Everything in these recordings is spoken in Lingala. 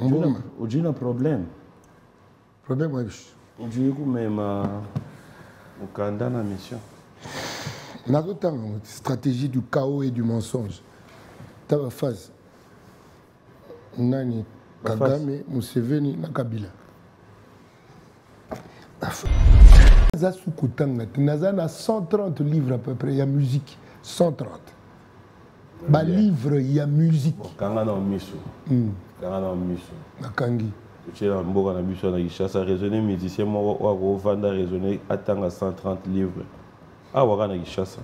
Aujourd'hui, il y a un problème. Problème, oui. Aujourd'hui, même au Canada, la mission. Dans le temps, stratégie du chaos et du mensonge. Dans la phase, Nani, Kagame, Museveni, Nakabila. Il y a 130 livres à peu près, il y a musique. 130. Bah, livre, il y a musique. Quand on a un miso. Quand on a un miso. Nakangi. Tu es dans le miso, on a chassé à raisonner, musicien, moi, on va raisonner, attendre 130 livres. Ah, on a chassé.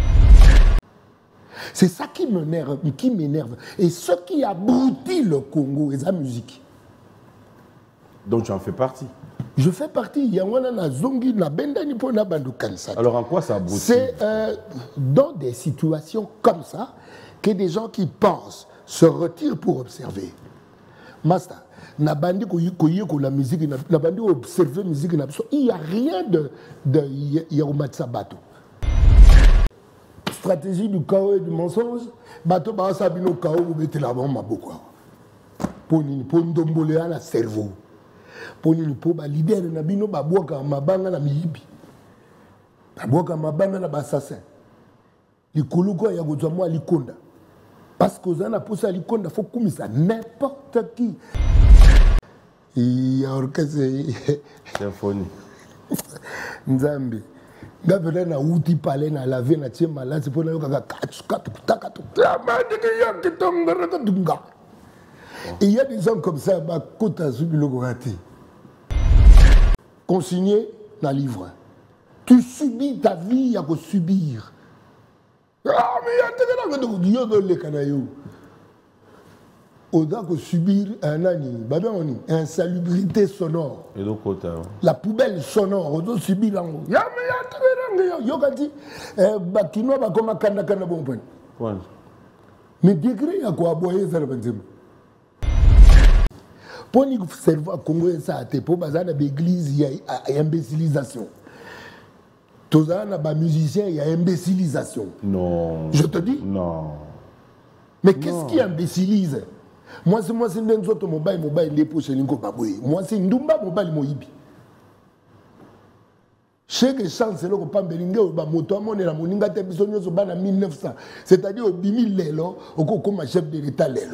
C'est ça qui m'énerve, Et ce qui abrutit le Congo, c'est la musique. Donc tu en fais partie. Je fais partie. Il y a un zongi, na bendani po na bandu kansa. Alors en quoi ça abrutit? C'est dans des situations comme ça que des gens qui pensent se retirent pour observer. Master, na bandi ko la musique, na bandi observer musique, il n'y a rien de Yarumatsa Bato. Stratégie du chaos et du mensonge, Bato ba sabino chaos ou bete la bombe maboko. Pour ndombolé à la cerveau. Pour nous pour leader na bino ba boka mabanga na miyibi. Ba boka mabanga na basassin. Likuluko ya gozwa moi likonda. Parce que vous en avez poussé likonda faut kumisa n'importe qui. Il y a orchestre symphonie. Nzambi. Ngavela na uti pale na laver na tie malade pour na yoka katu. Et il y a des gens comme ça ba kota sur le gorati. Consigné dans le livre. Tu subis ta vie à subir. Ah, mais il y a des gens au-delà de subir un ani, insalubrité sonore. Et donc, la poubelle sonore, on doit subir là. Mais degré à quoi boire ça? Pour nous cerveau congolais ça te pour bazar na l'église il y a imbécilisation. Tous les musiciens il y a imbécilisation. Non. Je te dis. Non. Mais qu'est-ce qui imbécilise? Moi c'est n'enzoto mobile les poches lingo baboué. Moi c'est ndumba mobile moyibi. Chaque chance le ko pambelinge ba moto amone la moninga te biso nyoso bana 1900. C'est-à-dire au 2000 lelo oko comme chef de l'état lelo.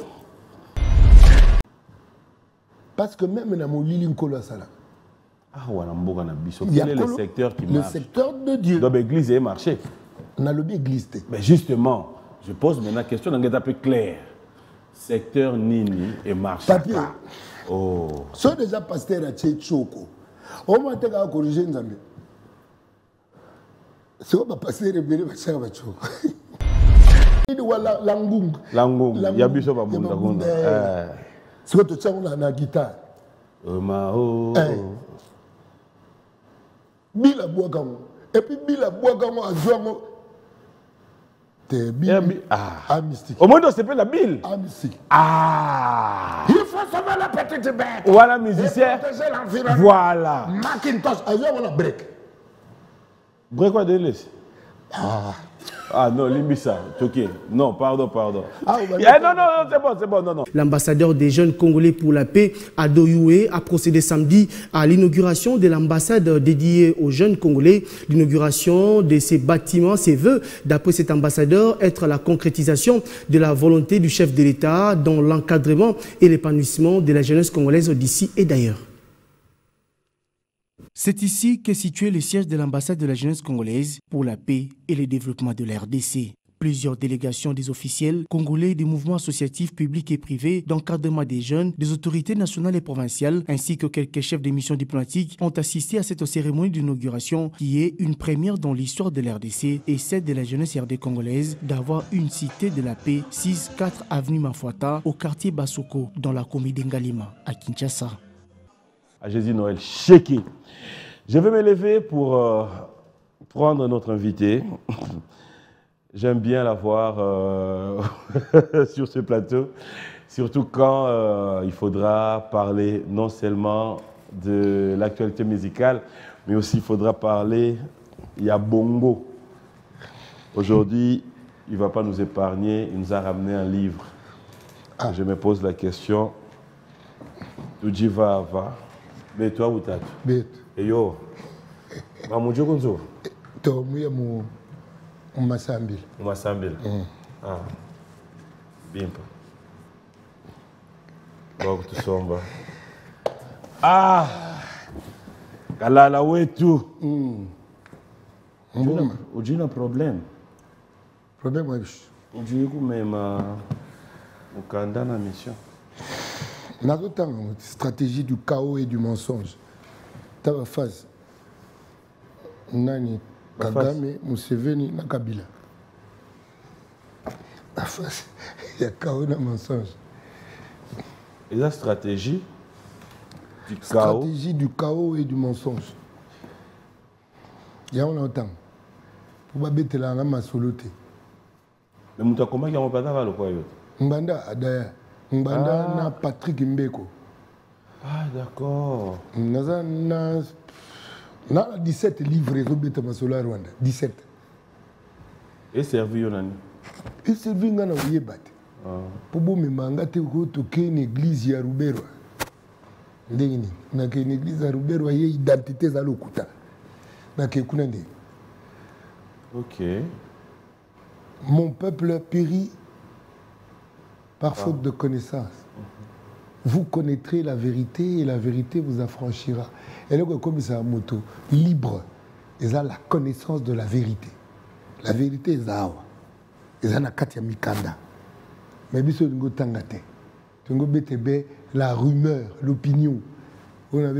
Parce que même dans mon Lili Nkolo Sala. Quel est le secteur qui marche? Le secteur de Dieu. Donc l'église est marché. On a le bien église. Mais justement, je pose maintenant la question dans un peu clair. Secteur Nini et marché. Papier. Oh. C'est déjà pasteur à Tchétchoko. On m'a dit à corriger Nzambe. C'est quoi pasteur et bien pasteur à Tchétchoko. Langung. Langung. Il y a biso babunda. C'est quoi tu as la guitare? Bila Boagamo. Et puis Bila Boagamo a joué t'es Bill. Ah, mystique. Au moins, on s'appelle la Bill. Ah, mystique. Ah. Il faut sauver la petite bête. Voilà, musicien. Voilà. Macintosh, ailleurs, on a break. Break quoi de l'Est? Ah non, Limbissa, ok. Non, pardon. Non, c'est bon, non. L'ambassadeur des jeunes Congolais pour la paix à Doyoué a procédé samedi à l'inauguration de l'ambassade dédiée aux jeunes Congolais. L'inauguration de ces bâtiments, ses vœux, d'après cet ambassadeur, être la concrétisation de la volonté du chef de l'État dans l'encadrement et l'épanouissement de la jeunesse congolaise d'ici et d'ailleurs. C'est ici qu'est situé le siège de l'ambassade de la jeunesse congolaise pour la paix et le développement de la RDC. Plusieurs délégations des officiels congolais, des mouvements associatifs publics et privés, d'encadrement des jeunes, des autorités nationales et provinciales, ainsi que quelques chefs de mission diplomatiques ont assisté à cette cérémonie d'inauguration qui est une première dans l'histoire de la RDC et celle de la jeunesse RD congolaise d'avoir une cité de la paix 6-4 avenue Mafuata au quartier Basoko dans la commune d'Engalima à Kinshasa. À Jésus Noël Chéki. Je vais me lever pour prendre notre invité. J'aime bien la voir sur ce plateau, surtout quand il faudra parler non seulement de l'actualité musicale, mais aussi il faudra parler, il y a Bongo. Aujourd'hui, il ne va pas nous épargner, il nous a ramené un livre. Je me pose la question, Tu dis va. Mais toi ou t'as? Bête. Et yo. Mamoudjo Konzo. Toi, moi, mon Massambil. Massambil. Ah. Bimpa. Bon, tu sommes. Ah! Kalala wetu. Ujina problème. Problème, oui. Ujina même ukanda na mission. On a autant stratégie du chaos et du mensonge. Tu as phase. Nani Kagame, Museveni, na Kabila. La face, il y a chaos et mensonge. Et la stratégie du chaos. Stratégie du chaos et du mensonge. Il y a longtemps. Pour pas bêter la rame à soloté. Mais nous avons comment on parle le quoi? Mbanda Adaya. Mbanda na Patrick Mbeko. Ah d'accord. Na 17 livres ils ont bêté ma sola Rwanda. 17. Et servi yonani. Et servi ngana oyebat. Pour bon me manga te ko to ke une église ya Rubero. Ndeni na ke une église ya Rubero ye identité za lokuta. Na ke kuna ndeni. Ok. Mon peuple périt par faute de connaissance. Vous connaîtrez la vérité et la vérité vous affranchira. Et là, comme ça, moto libre, ils ont la connaissance de la vérité. La vérité est là. Ils ont la katia mikanda. Mais biso ngo tangate. Tungo betebe la rumeur, l'opinion. On a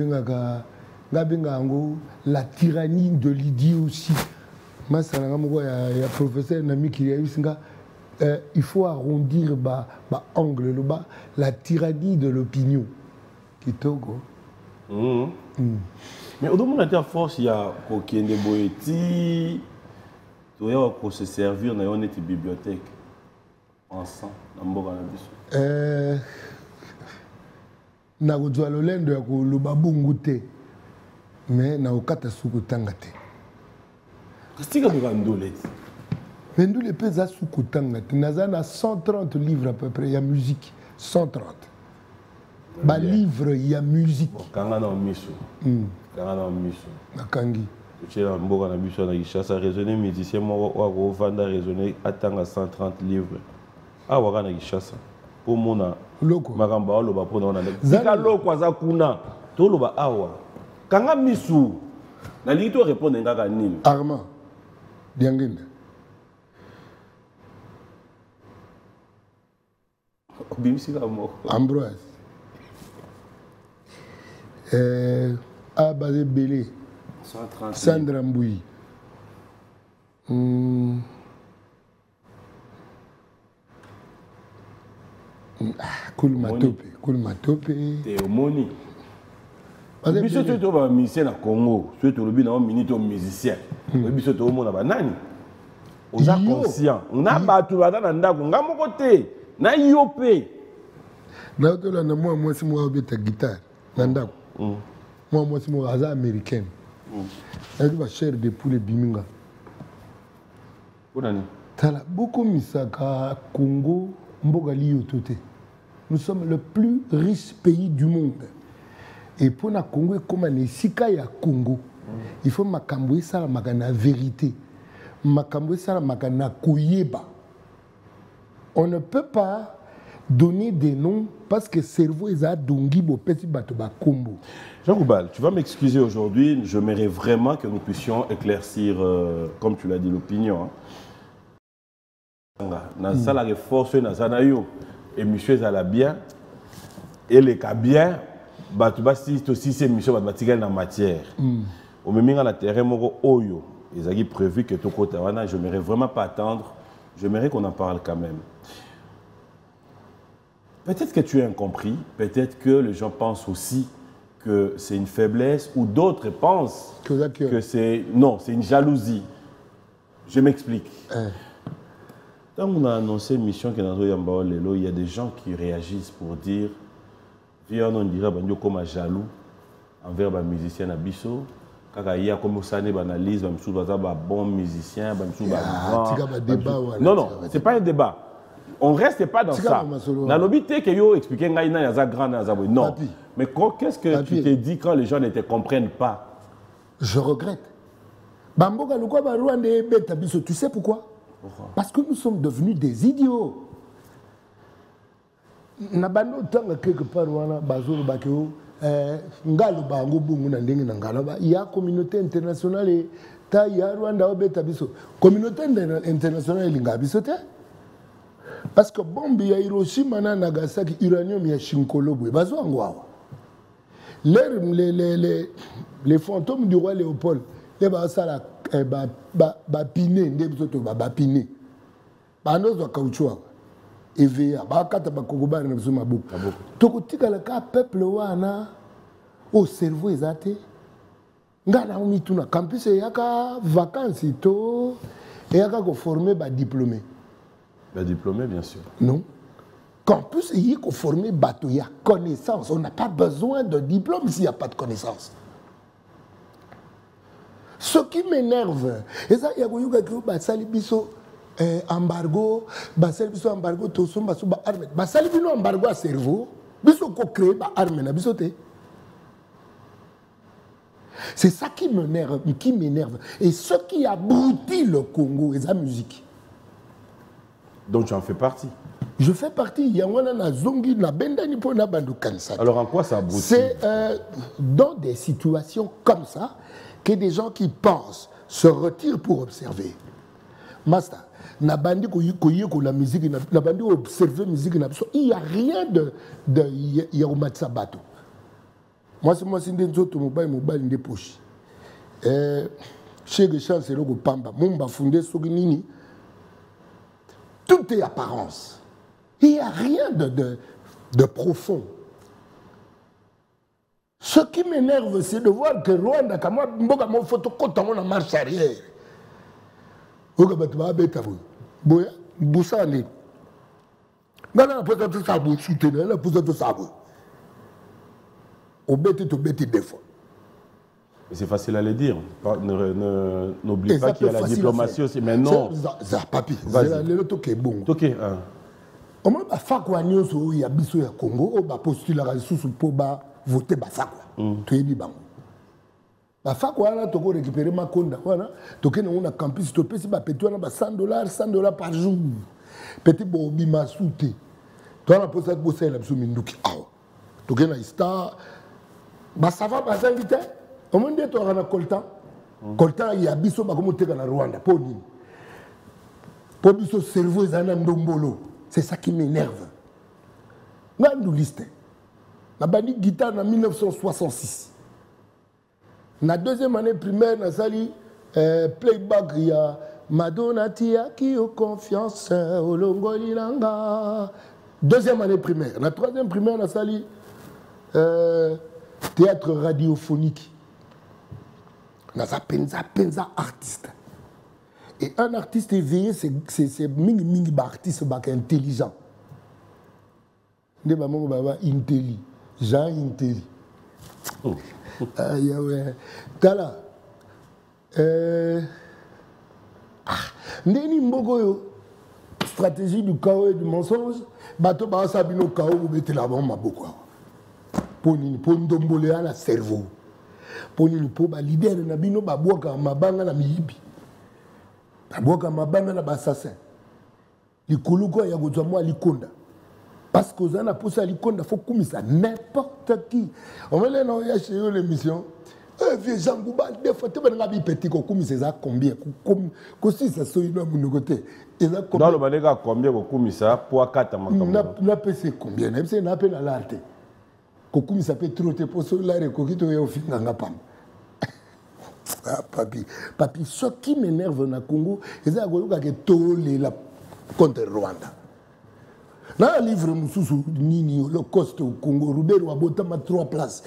la tyrannie de l'idée aussi. Il professeur Nami qui a eu il faut arrondir angle la tyrannie de l'opinion. Kitogo. Mais au moment où force il y a aucun de boéti, tu as pour se servir dans une bibliothèque ensemble dans Mboga na biso. Na godzwa lolendo ya ko lobabungu te. Mais na okata suku tangate. Qu'est-ce que tu as ndolé? Mais nous les pays à Soukotanga, nous avons 130 livres à peu près, il y a musique. 130. Bah livre, il y a musique. Quand on a un miso. Quand on a un miso. Nakangi. Tu es en Mboga na biso na Gishasa raisonner musicien moi wa vendre raisonner attendre 130 livres. Ah wa na Gishasa. Pour mona. Loko. Makamba loba pour na. Zika loko za kuna. To loba awa. Kanga misu. Na lito répondre ngaka nini? Armand. Diangenda. Ambroise. Abazé Belé. Sandra Mbouyi. Koulmatope. Théomoni. Biso tu es un musicien au Congo. Tu es un musicien. Biso tu es un nani. On est conscient. On a battu la ndako. On a mon côté. Na yopé. Na otola na moi si moi obeta guitare. Na ndako. Moi si moi aza américaine. Na ba chair de poulet biminga. Bonani. Tala beaucoup misaka Congo mboga liyo toté. Nous sommes le plus riche pays du monde. Et pour na Congo comme na sika ya Congo. Il faut makambo ça la vérité. Makambo ça la koyeba. On ne peut pas donner des noms parce que le cerveau est à dongi bo petit bato ba kombo. Jean Goubal, tu vas m'excuser aujourd'hui, je m'aimerais vraiment que nous puissions éclaircir, comme tu l'as dit, l'opinion. Dans ça, la force, et monsieur Zala bien, et les cas bien, tu vas aussi ces missions dans la matière. Au même moment, la terre est oyo. Ils ont prévu que tout côté, je n'aimerais vraiment pas attendre. J'aimerais qu'on en parle quand même. Peut-être que tu es incompris, peut-être que les gens pensent aussi que c'est une faiblesse, ou d'autres pensent que c'est... Non, c'est une jalousie. Je m'explique. Quand on a annoncé une mission qui est dans Yambao Lelo, il y a des gens qui réagissent pour dire, on dirait comme un jaloux envers les musiciens à Bisso. Quand il y a comme ça, on analyse, on bon musicien, on grand. Non, non, ce n'est pas un débat. on ne reste pas dans ça. Nalobi te que yo expliquer ngai na yaza grand na zaboy. Non. Papi. Mais qu'est-ce que tu te dis quand les gens ne te comprennent pas? Je regrette. Bamboka lukwa ba Rwanda beta biso, tu sais pourquoi? Parce que nous sommes devenus des idiots. Nabano tanga quelque part wana bazolo bakeo ngalo bango bungu na ndenge na ngalo ba ya communauté internationale ta ya Rwanda obeta biso. Communauté internationale linga biso te. Parce que bombe ya Hiroshima na Nagasaki uranium ya Shinkolobo bazo ngwawa. Les fantômes du roi Léopold les basala ba piné ndé biso to ba piné. Ba nozo caoutchouc. EVA, bakata bakogoba na biso mabuku. Tokotika le ka peuple wana au cerveau ezate. Ngana umituna campus yaka vacances to yaka ko former ba diplômé. Ba diplômé bien sûr. Non. Campus yiko former bato ya connaissance. On n'a pas besoin de diplôme s'il n'y a pas de connaissance. Ce qui m'énerve, et ça yakoyuka ko ba sali biso embargo, basel biso embargo to somba suba arme. Basel bino embargo à cerveau, biso ko créer ba arme na biso te. C'est ça qui m'énerve, Et ce qui abrutit le Congo, c'est la musique. Donc tu en fais partie. Je fais partie. Il y a un zongi na benda ni po na bandu kansa. Alors en quoi ça abrutit? C'est dans des situations comme ça que des gens qui pensent se retirent pour observer. Master. Nabandi ko la musique, nabandi observer musique, il n'y a rien de Yarumatsa Bato. Moi, c'est moi, c'est une autre mobile de poche. Chez les gens, c'est le Pamba. Mon bafundé Soginini. Tout est apparence. Il n'y a rien de profond. Ce qui m'énerve, c'est de voir que Rwanda, comme moi, mboka mon photo, quand on a marche arrière. Boya, Boussane. Nana pose tout ça, vous soutenez, elle pose tout ça. Au bête, au bête, des fois. C'est facile à le dire. N'oublie pas qu'il y a la diplomatie aussi. Mais non. Ça, papi, c'est le truc est bon. Ok. Au moins, il y a biso ya Congo, on va postuler la ressource pour voter Basakwa. Tu es dit, bango. La fac wana toko récupérer ma konda wana toke na on campus to pesi ba petit wana ba $100 par jour petit bo bima souté toi na posa bo sala biso minduki awa toke na star ba ça va ba invité au monde to na coltan ya biso ba komo teka na Rwanda po nini po biso cerveau ezana ndombolo. C'est ça qui m'énerve. Ngandu liste na bandi guitare en 1966. La deuxième année primaire, na sali playback ya Madonna tia qui au confiance au longoli langa. Deuxième année primaire. La troisième primaire, na sali théâtre radiophonique. Na sa penza artiste. Et un artiste éveillé, c'est mingi artiste intelligent. Ne ba mongo baba intelli, Jean intelli. Tala Ndeni Mbogoyo, stratégie du chaos et du mensonge, bato ba sabino chaos ou bete la bombe maboko. Poni ndombolé à la cerveau. Poni po ba leader na bino ba boka mabanga na miyibi. Ba boka mabanga na assassin. Likuluko ya gozwa moi likonda. Parce que vous avez poussé à l'icône, il faut comme ça, n'importe qui. On va aller chez eux l'émission. Vieux Jean Gouba, des fois, tu vas aller petit, comme ça, combien? Comme si ça soit une autre côté. Dans le Manéga, combien comme ça, pour 4 ans? On a payé combien? On a payé à l'arte. Comme ça peut trotter pour cela, et qu'on est au fin d'un lapin. Papi, ce qui m'énerve dans le Congo, c'est que tout est contre Rwanda. Dans le livre Moussou Nini, le coste au Congo, Roubero a botama 3 places.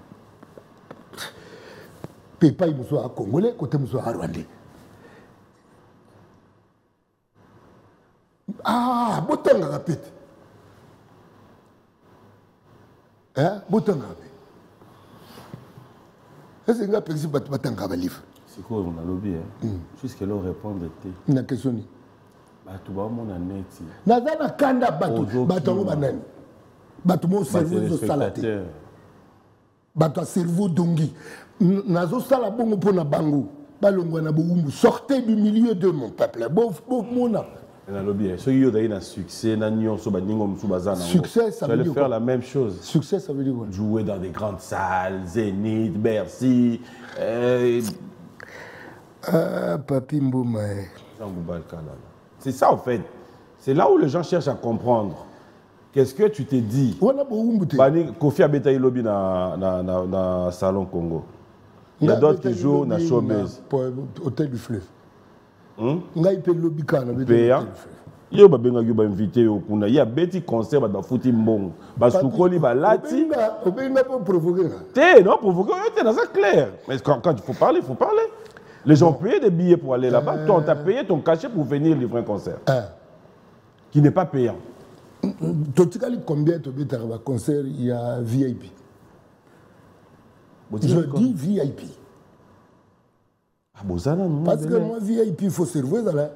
Pépa, il m'a congolais, côté m'a rwandais. Ah, botanga rapide. Hein, botanga rapide. Est-ce que vous avez un livre? C'est quoi, on a lobby, hein? Jusqu'à leur répondre. Une question. Tu vas mon année. Nazana kanda bato banani. Bato mon cerveau salate. Bato cerveau dongi. Nazo sala bongo pona bango. Balongwa na boumbu. Sortez du milieu de mon peuple. Mona. Succès, ça veut dire faire la même chose. Succès, ça veut dire quoi? Jouer dans des grandes salles, Zénith, Bercy. Papi Mbouma. C'est ça en fait. C'est là où les gens cherchent à comprendre. Qu'est-ce que tu t'es dit? Kofi a bêta lobby dans Salon Congo. Il y a d'autres qui jouent dans Showbiz. Hôtel du Fleuve. Il y a des invités il y a des concerts qui sont bon. Parce que les balati. Non, provoquer, c'est clair. Mais quand il faut parler, il faut parler. Les gens payent des billets pour aller là-bas. Toi, on t'a payé ton cachet pour venir livrer un concert. Qui n'est pas payant. Combien de concerts il y a VIP? Je dis VIP. Parce que moi, VIP, il faut servir là.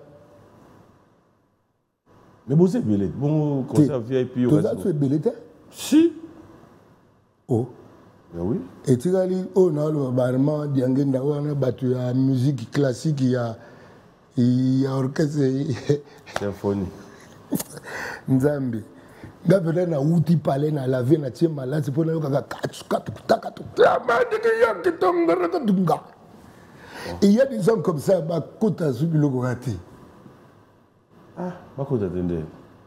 Mais vous êtes belé. Bon concert VIP. Tu as belé? Si. Oh. Mais oui. Et tu as dit, oh non, le barman, il y a musique classique, il y a orchestre. Symphonie. Nzambi. Gabela na uti palais na laver na tie malade c'est pour na yoka il y a des gens comme ça ba kota su biloko raté. Ah, ba kota tende.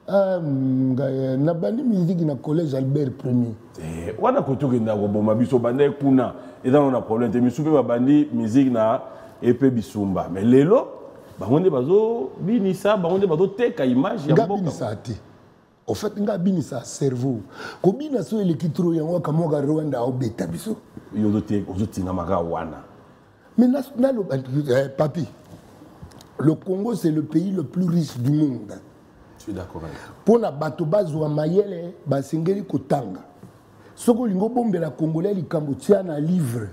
Na bandi musique na collège Albert Ier. Wana kotoki na ko boma biso banda kuna eza na problème te misupe ba bandi musique na epé bisumba. Mais lelo ba ngonde bazo binisa ba ngonde bazo teka image ya mboka. En fait, nga binisa cerveau. Kobina so elekitro yango kamoka Rwanda au beta biso. Yozote ozotinga maka wana. Mais national papi. Le Congo c'est le pays le plus riche du monde. Je suis d'accord avec toi. Pour la bato bazwa mayele basengeli kotanga. Soko lingo bombe la congolais likambo tia na livre.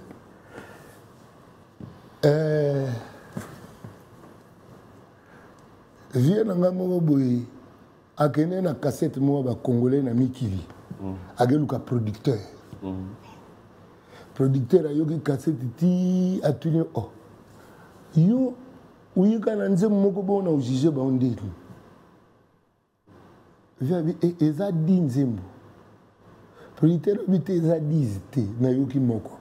Viens nga mo boy. Akene na cassette mo ba congolais na mikili. Ageluka producteur. Producteur ayoki cassette ti atuni oh. Yo uyika na nze moko bona ujije ba ondeli. Viens eza dinzembo. Producteur bité eza dizite na yoki moko.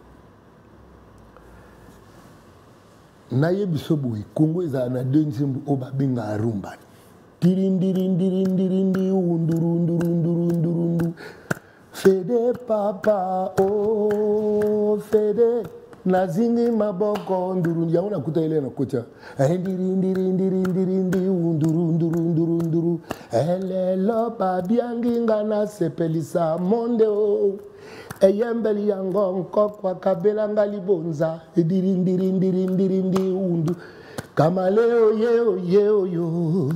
Na yebiso boy Congo eza na dinzembo oba benga arumba. Tirindirindirindirindi undurundurundurundurundu Fede papa oh Fede nazingi maboko ndurundu yango nakuta ile na kocha ndirindirindirindi undurundurundurunduru elelo babiangi ngana sepelisa monde o eyembeli yango nkokwa kabela ngalibonza ndirindirindirindi undu Kamaleo yo yo yo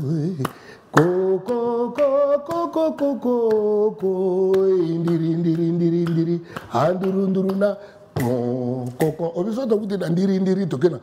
ko indiri andurunduruna ko obiso to kuti ndiri tokena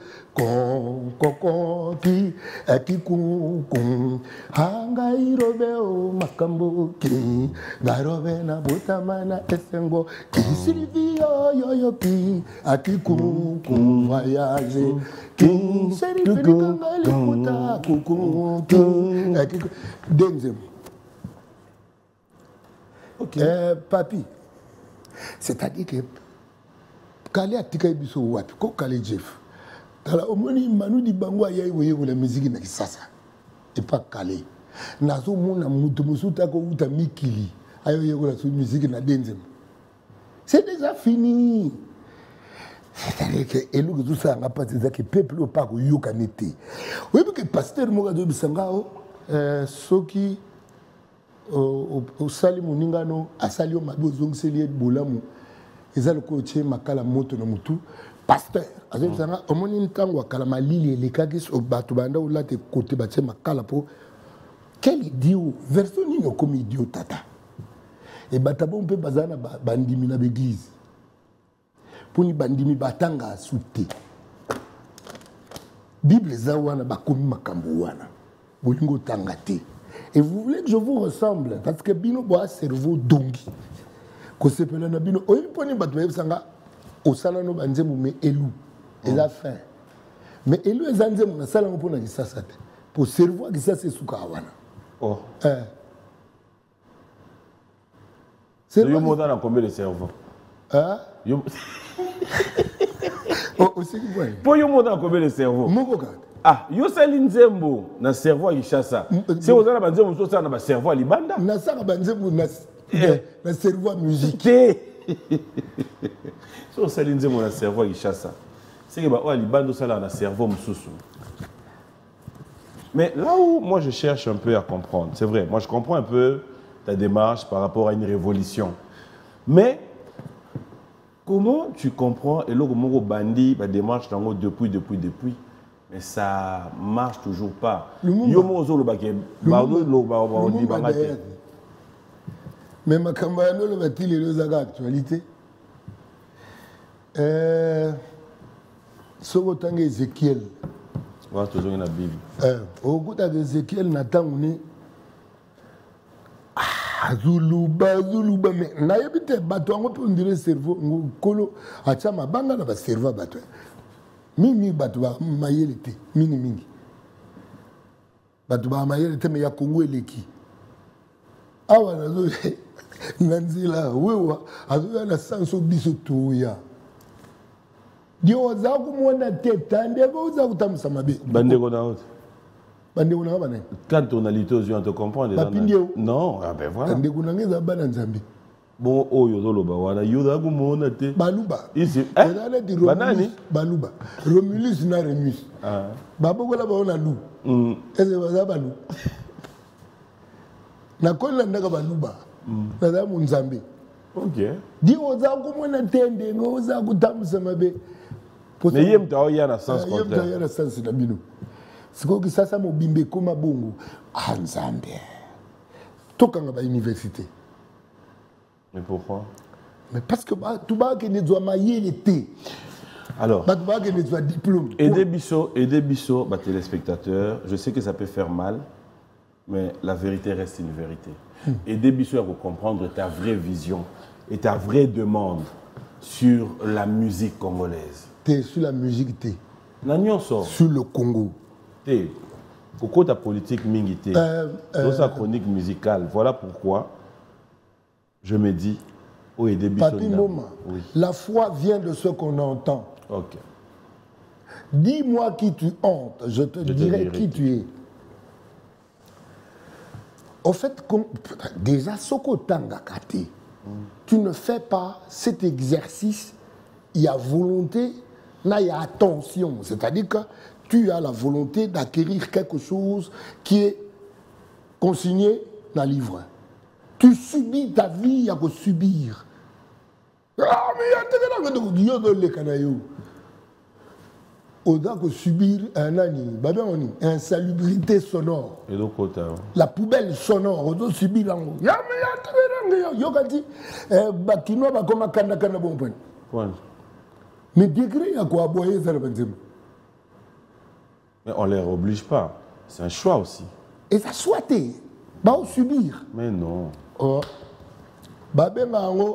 ko ki akiku hanga irobeo makambo ki garobe na butamana esengo ki silvio yo ki akiku voyage ki serifini kangali puta kuku ki akiku denzem. OK papi, c'est-à-dire que Kale atika biso wapi ko Kale Jeff tala omoni manu di bango ayayi woyeko la musique na kisasa et pas Kale nazo mona mutu musuta ko uta mikili ayo yeko la musique na denzem c'est déjà fini. C'est-à-dire que elu tout ça nga parti ça que peuple pas ko yoka nete oui que pasteur mo do bisanga soki au sali moningano asali o mabozo ngeli bolamu ezali ko tie makala moto na mutu pasteur azebisanga omoni ntango akala malili elekaki so bato banda olate côté batie makala po quel idiot version nino comme idiot tata et batabo mpe bazana bandimi na l'église poni bandimi batanga souté bible za wana bakomi makambo wana bolingo tangate. Et vous voulez que je vous ressemble parce que bino boa cerveau dongi. Ko sepela na bino oyi poni bato yebsanga osala no banzemu me elu. Eza fin. Mais elu ezanzemu na sala ngopona kisasa te. Pour cerveau kisasa esuka wana. Oh. C'est le mot dans combien de cerveau? Hein? Aussi qui voit. Pour yo mot dans combien de cerveau? Ah, yo sali nzembo na cerveau à Kinshasa. Si vous avez banzembo so ça na ba cerveau à Libanda. Na ça banzembo na cerveau à musique. So sali nzembo na cerveau à Kinshasa. C'est que ba o Libanda ça là na cerveau mususu. Mais là où moi je cherche un peu à comprendre, c'est vrai, moi je comprends un peu ta démarche par rapport à une révolution. Mais comment tu comprends et là comment bandi la démarche depuis mais ça marche toujours pas. Mais ma campagne le va-t-il les actualité ce autant Ézéchiel voilà toujours dans la Bible au bout d'Ézéchiel Nathan on est Zuluba, mais naïbite bateau on peut dire cerveau colo a chama banga na ba cerveau bateau mini bateau mayelete mini bateau mayelete mais ya Congo eleki awa nazo nanzila wewa azo na sanso biso toya dio za kumona teta ndeko za kutamsa mabe bandeko na autre. Quand on a liturgie, on te comprend. Non, ah ben voilà. Bon, oh, yodoloba, voilà, yodagumo, te. Baluba. Ici, banani. Baluba. Romulus na Remus. Ah. Babogola ba ona lu. Ese baza balu. Na kola ndaka baluba. Na za munzambe. OK. Di oza kumona tende, ngoza kutamsa mabe. Mais yem ta ya na sens contraire. Yem ta ya na sens na bino. C'est que ça, ça m'a bimbe comme un bongo. Ah, Nzambé. Tout quand on va à l'université. Mais pourquoi? Mais parce que tout le monde ne doit mailler l'été. Alors, tout le monde ne doit diplôme. Aider Bissot, téléspectateurs, je sais que ça peut faire mal, mais la vérité reste une vérité. Aider Bissot à comprendre ta vraie vision et ta vraie demande sur la musique congolaise. Sur la musique, sur le Congo. Pourquoi ta politique mingité, dans sa chronique musicale, voilà pourquoi je me dis, oh, et des Papi Moma, oui. La foi vient de ce qu'on entend. Ok. Dis-moi qui tu hantes, je te dirai qui tu es. Au fait, déjà, Soko Tangakate, tu ne fais pas cet exercice, il y a volonté, là il y a attention, c'est-à-dire que tu as la volonté d'acquérir quelque chose qui est consigné dans le livre. Tu subis ta vie, il y a que subir. Ah, mais il y a des gens au-delà que subir un ani, insalubrité sonore. Et l'autre côté. La poubelle sonore, on doit subir là. Mais degré, il y a quoi à boire, ça mais on ne les oblige pas. C'est un choix aussi. Et ça souhaité. Bah, on subir. Mais non. Oh. Bah, ben,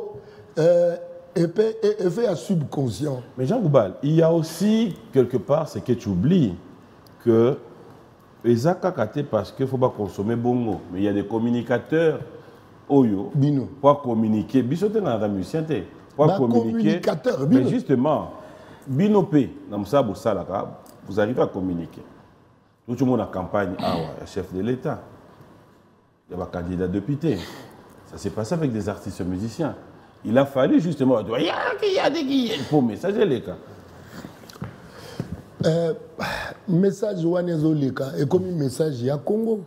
effet à subconscient. Mais Jean Goubal, il y a aussi quelque part ce que tu oublies, que les akakate parce qu'il ne faut pas consommer bongo. Mais il y a des communicateurs oyo Bino. Pour communiquer. Biso te na musicien te. Pour communiquer. Mais justement, Bino P, vous arrivez à communiquer. Tout le monde a campagne, il y a chef de l'État, il y a un candidat député. Ça s'est passé avec des artistes musiciens. Il a fallu justement, il y a des pour messager les cas. Message Wanezo Leka et comme un message il y a Congo.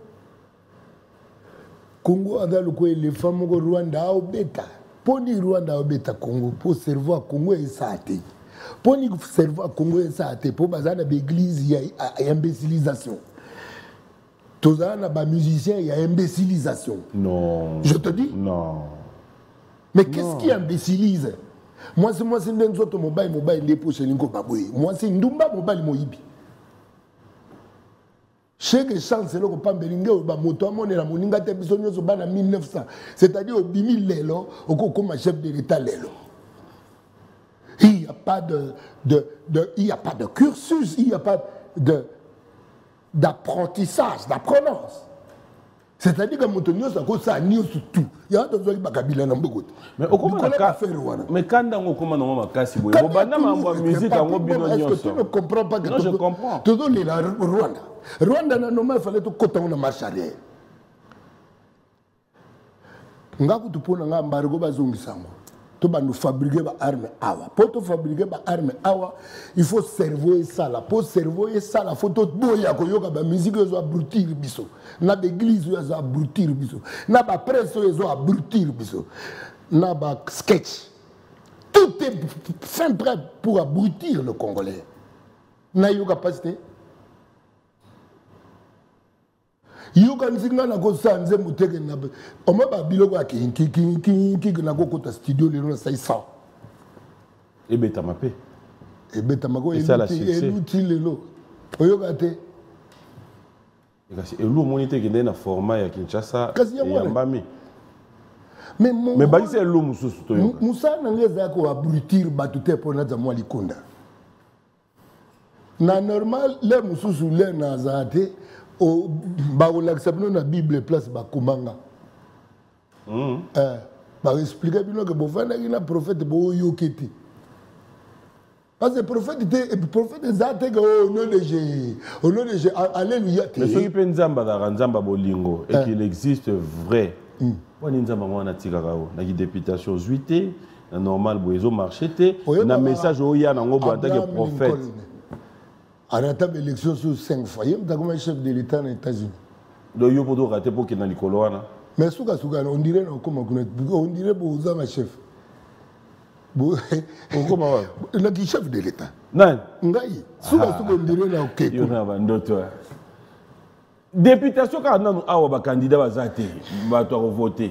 Congo a les femmes au Rwanda au bêta. Pour dire Rwanda au bêta Congo, pour servir Congo et ça a été. Pour nous servir Congo et ça a été. Pour baser dans l'église il y a imbécilisation. Tous les musiciens il y a imbécilisation. Non. Je te dis. Non. Mais qu'est-ce qui imbécilise? Moi c'est Ndenzoto mobile, les poches Linko Baboué. Moi c'est Ndumba mobile Moïbi. Chaque chance, c'est le copain Belingue, ou moto mon et la moninga te bisogno so bana 1900. C'est-à-dire au 2000 lelo, au comme chef de l'État lelo. Il n'y a pas il y a pas de cursus, il n'y a pas d'apprentissage, d'apprenance. C'est-à-dire que Montonio, ça cause ça ni tout. Il y a besoin de Bakabila dans beaucoup. Mais au comment mais quand on commence à casser, on va pas musique à Robinho. Est-ce que tu ne comprends pas que non, je comprends. Tout le Rwanda. Rwanda n'a normal fallait tout côté on marche arrière. Ngaku tu pona ngambargo bazongisango. To ba nous fabriquer ba armes awa. Pour te fabriquer ba armes awa, il faut cerveau et ça là. Pour cerveau et ça là, faut tout boya ko yoka ba musique zo abrutir biso. Na ba église zo abrutir biso. Na ba presse zo abrutir biso. Na ba sketch. Tout est fin prêt pour abrutir le Congolais. Na yo capacité. Yo kan singa na ko sanze muteke na o ma ba biloko ya ki na ko kota studio le na sai sa et beta mapé et l'outil lelo oyo gate et kasi elu monite ki na format ya Kinshasa ya mbami mais ba c'est elu mususu to yo musa na ngeza ko abrutir batute pona za mwa likonda na normal le mususu le na zate o ba relaxation na Bible place ba komanga ba expliquer bino que bovana ina prophète bo yoketi parce que prophète zate que au nom de Jésus alléluia mais ceux qui pensent nzamba bolingo et qu'il existe vrai on nzamba mwana tika kao na députation zuité na normal boezo marché na message oya na ngo bo en tant que prophète. À la table d'élection sur 5 fois, il y a un chef de l'État aux États-Unis. Donc, il y a un raté pour qu'il y ait un mais on dirait on dirait que vous avez un chef. Comment il a dit chef de l'État. Non. On dirait il y a un d'autres. Députation, quand on a un candidat, on va voter.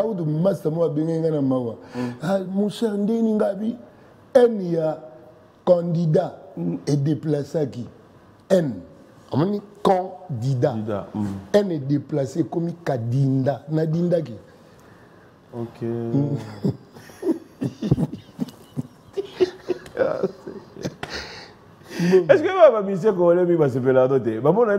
Mon cher Ndeni Ngabi, il y a candidat. Est déplacé à qui? N. On dit candidat. N est déplacé comme Kadinda. Nadinda qui? Ok. Est-ce que ma mission Congolais va se faire la noter?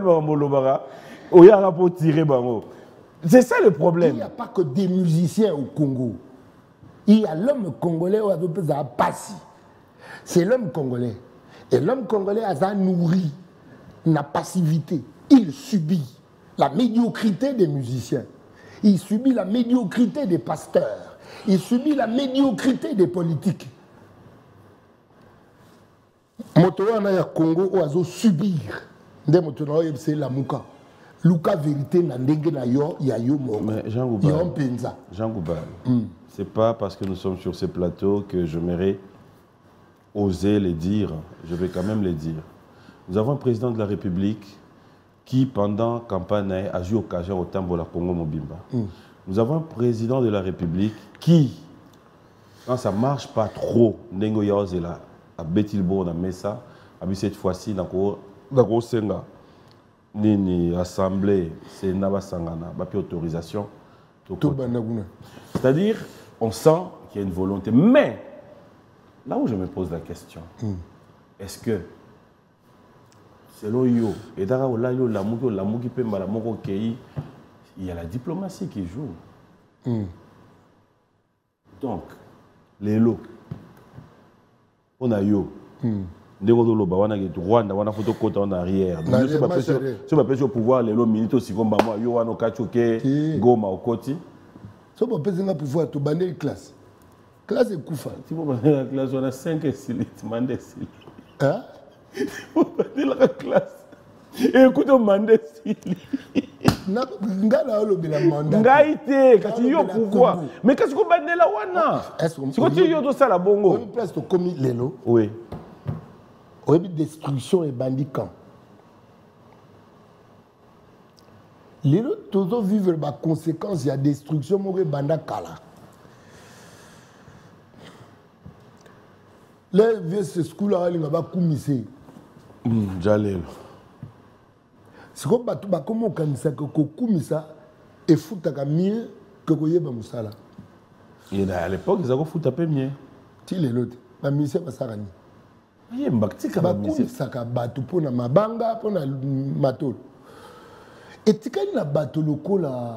C'est ça le problème. Il n'y a pas que des musiciens au Congo. Il y a l'homme congolais au Passi. C'est l'homme congolais. Et l'homme congolais a nourri la passivité. Il subit la médiocrité des musiciens. Il subit la médiocrité des pasteurs. Il subit la médiocrité des politiques. Motoana ya Congo oazo subir. Nde motoana c'est la muka. Luka vérité na ndenge na yo ya yo mo. Mais Jean Goubal. C'est pas parce que nous sommes sur ces plateaux que je mérite oser les dire, je vais quand même les dire. Nous avons un président de la République qui, pendant la campagne, a eu occasion au Tambola Congo Mobimba. Nous avons un président de la République qui, quand ça ne marche pas trop, Nengo Yaozela, à Betilbo, à Messa, cette fois-ci, dans le Senga, Nini, Assemblée, c'est Nabasangana, Bapi autorisation. C'est-à-dire, on sent qu'il y a une volonté. Mais, là où je me pose la question, est-ce que, selon yo, et il y a la diplomatie qui joue. Donc, les lots, on a yo. Rwanda, on a photo côté en arrière. Si on peut au pouvoir, les lots militaires aussi comme moi, yo, on a Kachoke, Goma, au côté. Si on peut au pouvoir, tu bannes une classe. Classe est Koufa. Si vous prenez la classe, on a 5 et 6 litres. Mandez 6 litres. Hein? Vous prenez la classe. Et écoutez, mandez 6 litres. Ngaïté, quand tu y as pourquoi? Mais qu'est-ce qu'on va dire là, Wana? Si tu y as ça, la bongo. On place comme l'élo. Oui. On a destruction et bandit camp. Les autres vivent les conséquences, il y a destruction, mais banda kala. Les vieux ce school là, ils n'ont pas commisé. J'allais. C'est comme bato bakomo kanisa ko kumisa et futaka mieux que koyeba musala. Et à l'époque ils avaient foutu un peu mieux. Ti les l'autre. Ba mise basarani. Oui, mbaktika ba mise. Bakumisaka bato pona mabanga pona matolo. Et tikali na bato lokola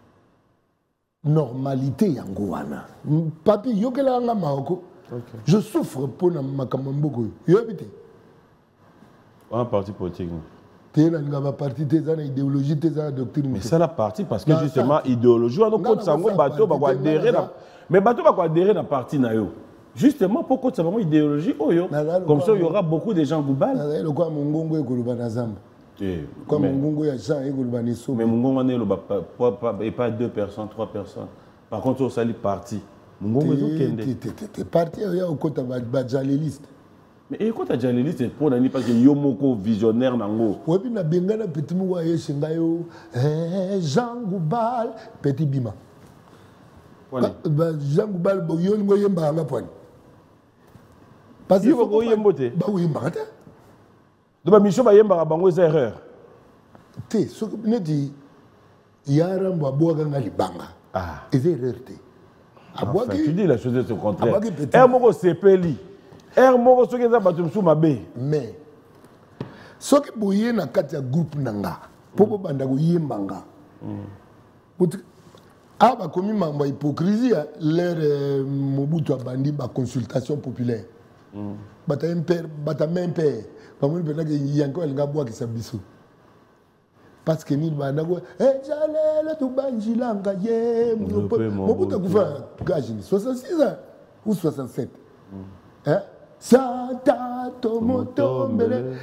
normalité yango wana. Papi yokela nga maoko. Je souffre pour makamamboko. Yobite. Un parti politique. Tu es un parti, tu es une idéologie, tu es une doctrine. Mais c'est la partie parce que justement, idéologie, on compte ça, on bateau va adhérer. Mais bateau va adhérer dans parti na yo. Justement, pourquoi ça va idéologie oh yo. Comme ça, il y aura beaucoup de gens goubal. Le quoi mongongo et koluba nazamba. Comme mongongo ya Jean et koluba niso. Mais mongongo ne le pas 2 personnes, 3 personnes. Par contre, on sali parti. Mongongo t'es parti au côté badjaléliste. Mais écoute, tu as déjà les listes pour n'ani parce que Yomoko visionnaire nango. Oui, puis na bengana petit mouwa yeshingayo Jean Goubal petit bima. Jean Goubal boyo ngo yemba nga pwani. Parce que faut yembote. Ba oui mbata. De ba mission ba yemba bango c'est erreur. Te so ne di yara mbo aboga nga libanga. Ah. C'est erreur te. Enfin, tu dis la chose est au contraire. Er moko sepeli. Mais ce qui est dans le groupe nanga pour banda yembanga a ba komi mamba hypocrisie leur Mobutu abandi ba consultation populaire bata impère bata même père ba mo pena ke yanko elinga bwa ki sabiso parce que ni banda ko jalele tu banjilanga ye Mobutu kufa gajini 66 ans ou 67 hein. Santa Tomoto Mbele.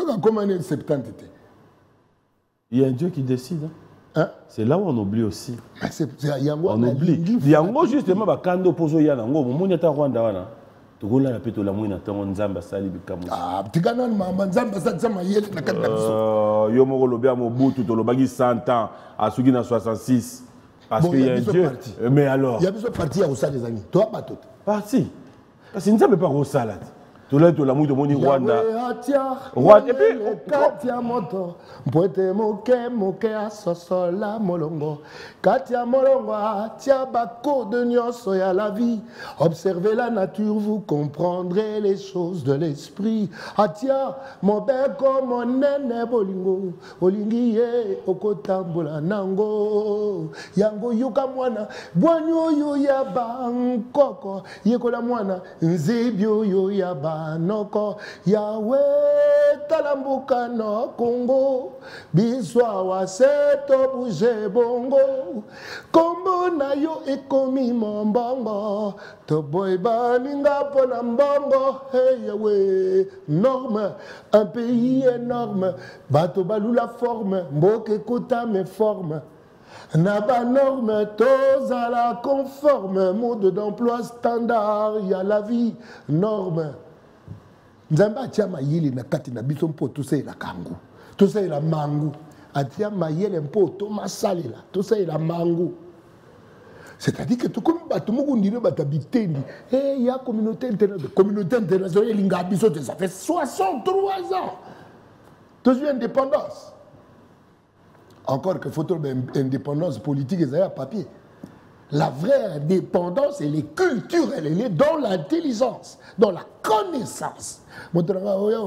Il y a un Dieu qui décide. Hein? C'est là où on oublie aussi. On oublie. Yango justement bakando pozo yana ngo munya ta Rwanda wana. Togola la peto la mwina tango nzamba sali bikamu. Ah, tikana mama nzamba sa yele na kanda biso. Yo moko lobi a Mobutu to lobaki 100 ans asuki na 66 parce qu'il y a un Dieu. Mais alors. Il y a besoin de partir au sein des amis. Toi pas tout. Parti. Parce qu'il ne savait pas au salade. Tout là, tout l'amour de mon Rwanda. Rwanda. Et puis, Katia Moto, Poete Moke, Moke Sosola Molongo. Katia Molongo, Tia Bako de Nyoso ya la vie. Observez la nature, vous comprendrez les choses de l'esprit. Atia, mon beko, mon nene bolingo. Olingiye, Okotambola Nango. Yango Yuka Mwana, Boanyo yo ya Bangkoko. Yekola Mwana, Nzibyo yo ya Noko Yahweh talambuka no Congo biswa wa seto bouge bongo kombo na yo ekomi mombongo to boy baninga pona mbongo hey Yahweh norme un pays énorme bato balula forme mboke kota me forme Naba norme, tous à la conforme, mode d'emploi standard, il y a la vie, norme. Nzamba atia mayele na kati na biso mpo tosalela kangu tosalela mangu atia mayele mpo tomasalela tosalela mangu c'est-à-dire que tout comme bato moko ndire batabitendi il y a communauté internationale elinga biso ça fait 63 ans tous indépendance encore que faut indépendance politique et ça papier. La vraie indépendance, elle est culturelle, elle est dans l'intelligence, dans la connaissance. Parce que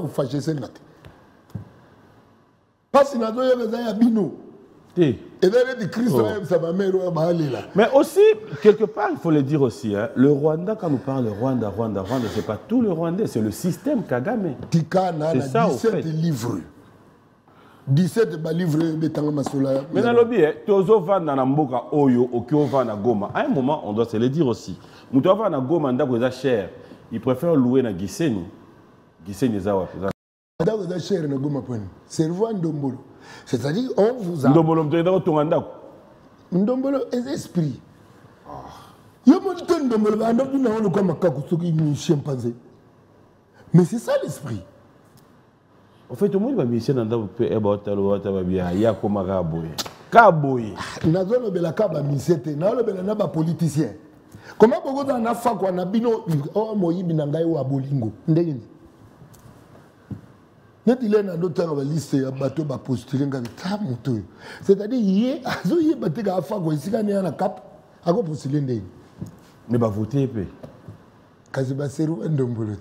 mais aussi, quelque part, il faut le dire aussi, hein, le Rwanda, quand on parle de Rwanda, ce n'est pas tout le Rwandais, c'est le système Kagame. C'est ça, au fait. Livres. 17 livres betanga masola. Mais dans le bien, tozo va na mboka oyo okyo va na Goma. À un moment, on doit se le dire aussi. Muto va na Goma ndako za cher. Il préfère louer na Gisenyi. Gisenyi za wapi? Ndako za cher na Goma point. Cerveau Ndombolo. C'est-à-dire on vous a Ndombolo mtenda to ndako. Ndombolo est esprit. Yo mo to Ndombolo ba ndako na ono comme kakusuki ni chimpanzé. Mais c'est ça l'esprit. En fait, tout le monde va bien dans le il y a comme un kaboy. Kaboy. Nazolo bela kaba misete, nazolo bela naba politicien. Comment beaucoup dans la fac on a bino oh moyi binangai wa bolingo. Ndeni. neti le na ndotanga ba liste ya bato ba postuler nga ta moto. C'est-à-dire yé azo yé bateka afa ko isika ni na cap ako postuler ndeni. Mais ba voter pe. Kasi ba seru ndombolo.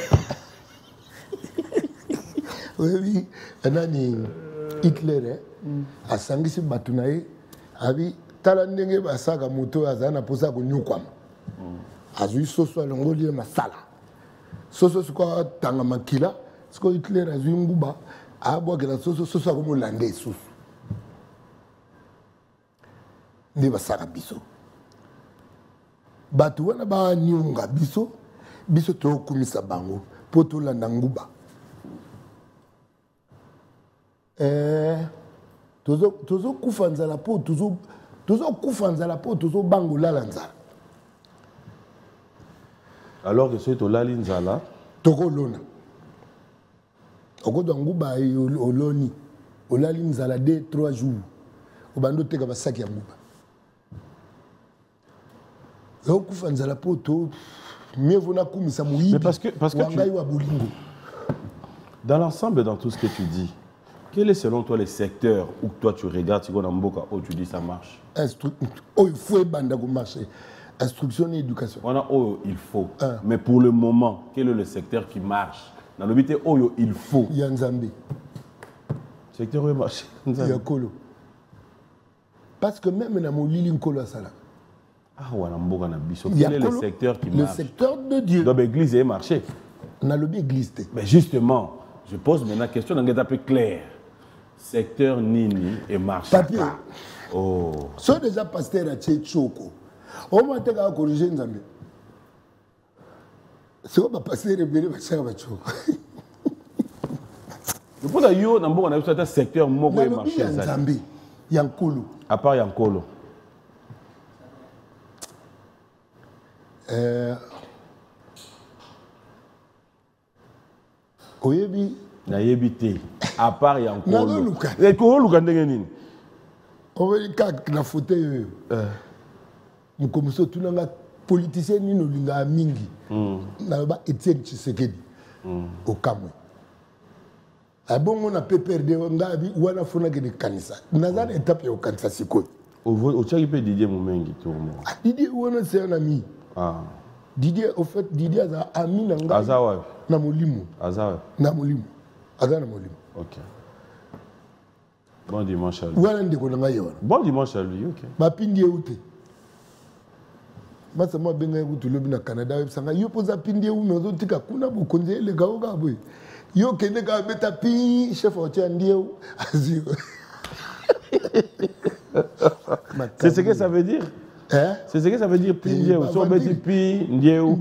Oui, anani Hitler asangisi bato na ye abi tala ndenge basaka moto azana posa ko nyukwama. Azui soso alongoli masala. Soso siko tanga makila. Siko Hitler azui nguba abo kila soso akomo lande soso. Ndi basaka biso. Batu wana ba nyunga biso to kumisa bango poto landa nguba. Tozo kufanza la po tozo bango la lanza. Alors que c'est au Lalinzala. Toko lona. Oko nguba oloni. Au Lalinzala 2-3 jours. Obando teka basaki ya nguba. Donc kufanza la poto mieux vaut na kumisa muyibi. Mais parce que dans l'ensemble, dans tout ce que tu dis, quel est selon toi les secteurs où toi tu regardes, où tu dis ça marche? Oh, il faut marcher. Instruction et éducation. Il faut. Mais pour le moment, quel est le secteur qui marche? Dans le but, il faut. Il y a Nzambi. Secteur où il marche? Il y a Kolo. Parce que même dans mon Lili Nkolo Sala. Quel est le secteur qui marche? Le secteur de Dieu. Donc l'église est marché. Dans le église. Mais justement, je pose maintenant la question dans un peu clair. Secteur Nini et marché. Papier. Oh. So déjà pasteur à Tchoko. On m'a dit à corriger Nzambi. C'est quoi pasteur rebelle pasteur à Tchoko. Je pense que yo nambo on a vu un secteur moko et marché. Nzambi. Yankolo. À part Yankolo. Oyebi Nayebite. À part Yankolo. Et comment Luka ndenge nini? On va dire que na fauteuil. Mukomuso tunanga politicien nino linga mingi. Na ba Etienne Tshisekedi. Au Kamwe. Abongo na PPRD ngabi wana fona ke de kanisa. Nazana étape au kanisa siko. Au tchaki pe Didier Mumengi tourno. Didier wana c'est un ami. Didier au fait Didier a ami na ngabi. Azawa. Na molimo. Azawa. Na molimo. Azana molimo. OK. Bon dimanche à lui. Voilà ndeko na ngai wana. Bon dimanche à lui, OK. Mapindi ute. Masa moi benga ute lobi na Canada websanga yo poza pindi u mezo tika kuna bokonze le gaoga boy. Yo kende ka beta pi chef otia ndieu azio. C'est ce que ça veut dire? Hein? C'est ce que ça veut dire pi ndieu. So beti pi ndieu.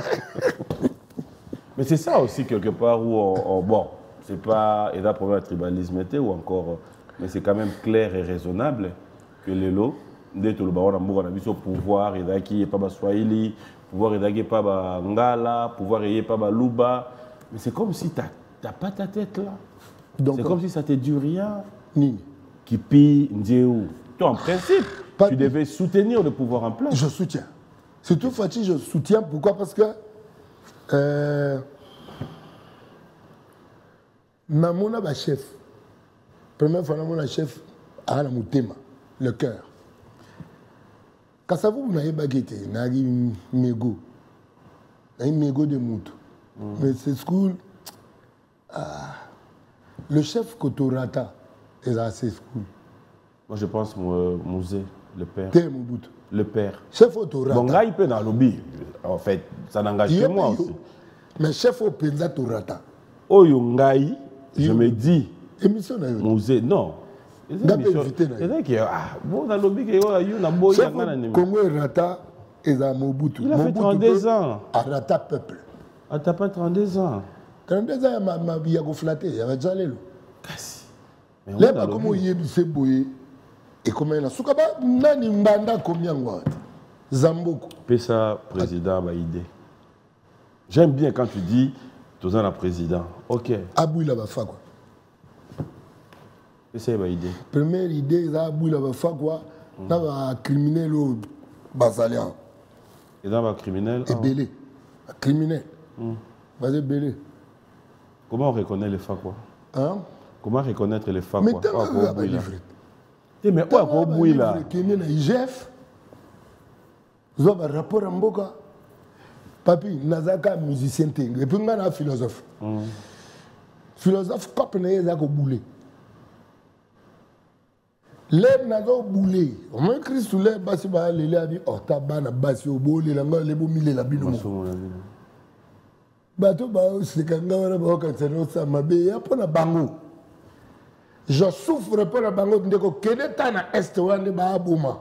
Mais c'est ça aussi quelque part où bon, c'est pas et là problème de tribalisme ou encore mais c'est quand même clair et raisonnable que les lots dès tout le baron amour on a vu son pouvoir et qui est pas Swahili, pouvoir et pas Ngala, pouvoir et pas Luba, mais c'est comme si t'as pas ta tête là. C'est comme si ça te dit rien. Qui pille Ndieu. Toi en principe, tu devais soutenir le pouvoir en place. Je soutiens. Surtout Fatih, je soutiens. Pourquoi? Parce que Namona chef. Première fois, mon chef a le cœur. Quand ça vous n'avez pas guetté, vous n'avez mégo. Vous avez mégo de mouton. Mais c'est school. Le chef Kotorata est assez school. Moi je pense Mouzé, le père. Le père. Chef Kotorata. Bon, là, il peut dans le lobby. En fait, ça n'engage que moi aussi. Mais chef Openza Torata. Oh, Yongaï, je me dis. Émission Mouzé, non. Congo Rata est à Mobutu. Il a fait 32 ans. À Rata peuple. Ah, t'as pas 32 ans. 32 ans, il y a flatté, il y a déjà l'élo. Là, comment il y a du boye et comment il y a Soukaba, nani mbanda combien de Zamboko. Pesa président Baïdé. J'aime bien quand tu dis, tu es un président. Ok. Abou il a fait quoi? C'est une idée. Première idée, c'est Abou il a fait quoi? Il a criminel au Basalian. Il a un criminel. Et belé. Criminel. Vas-y belé. Comment on reconnaît les faits quoi? Hein? Comment reconnaître les femmes? Mais quoi? tu as Mais mais quoi, quoi, bouille là? qui est na IGF. Vous avez un rapport en Boka. Papi, Nazaka musicien, et puis on a un philosophe. Philosophe, comme on a un boulé. L'air n'a pas boulé. On m'a écrit sur l'air, bassi ba lele a dit oh tabana bassi au boulé la ngale bo mille la bino. Bato ba c'est quand ngara ba ka tseno sa mabe ya pona bango. Je souffre pour la bango ndeko kene tana est wande ba abuma.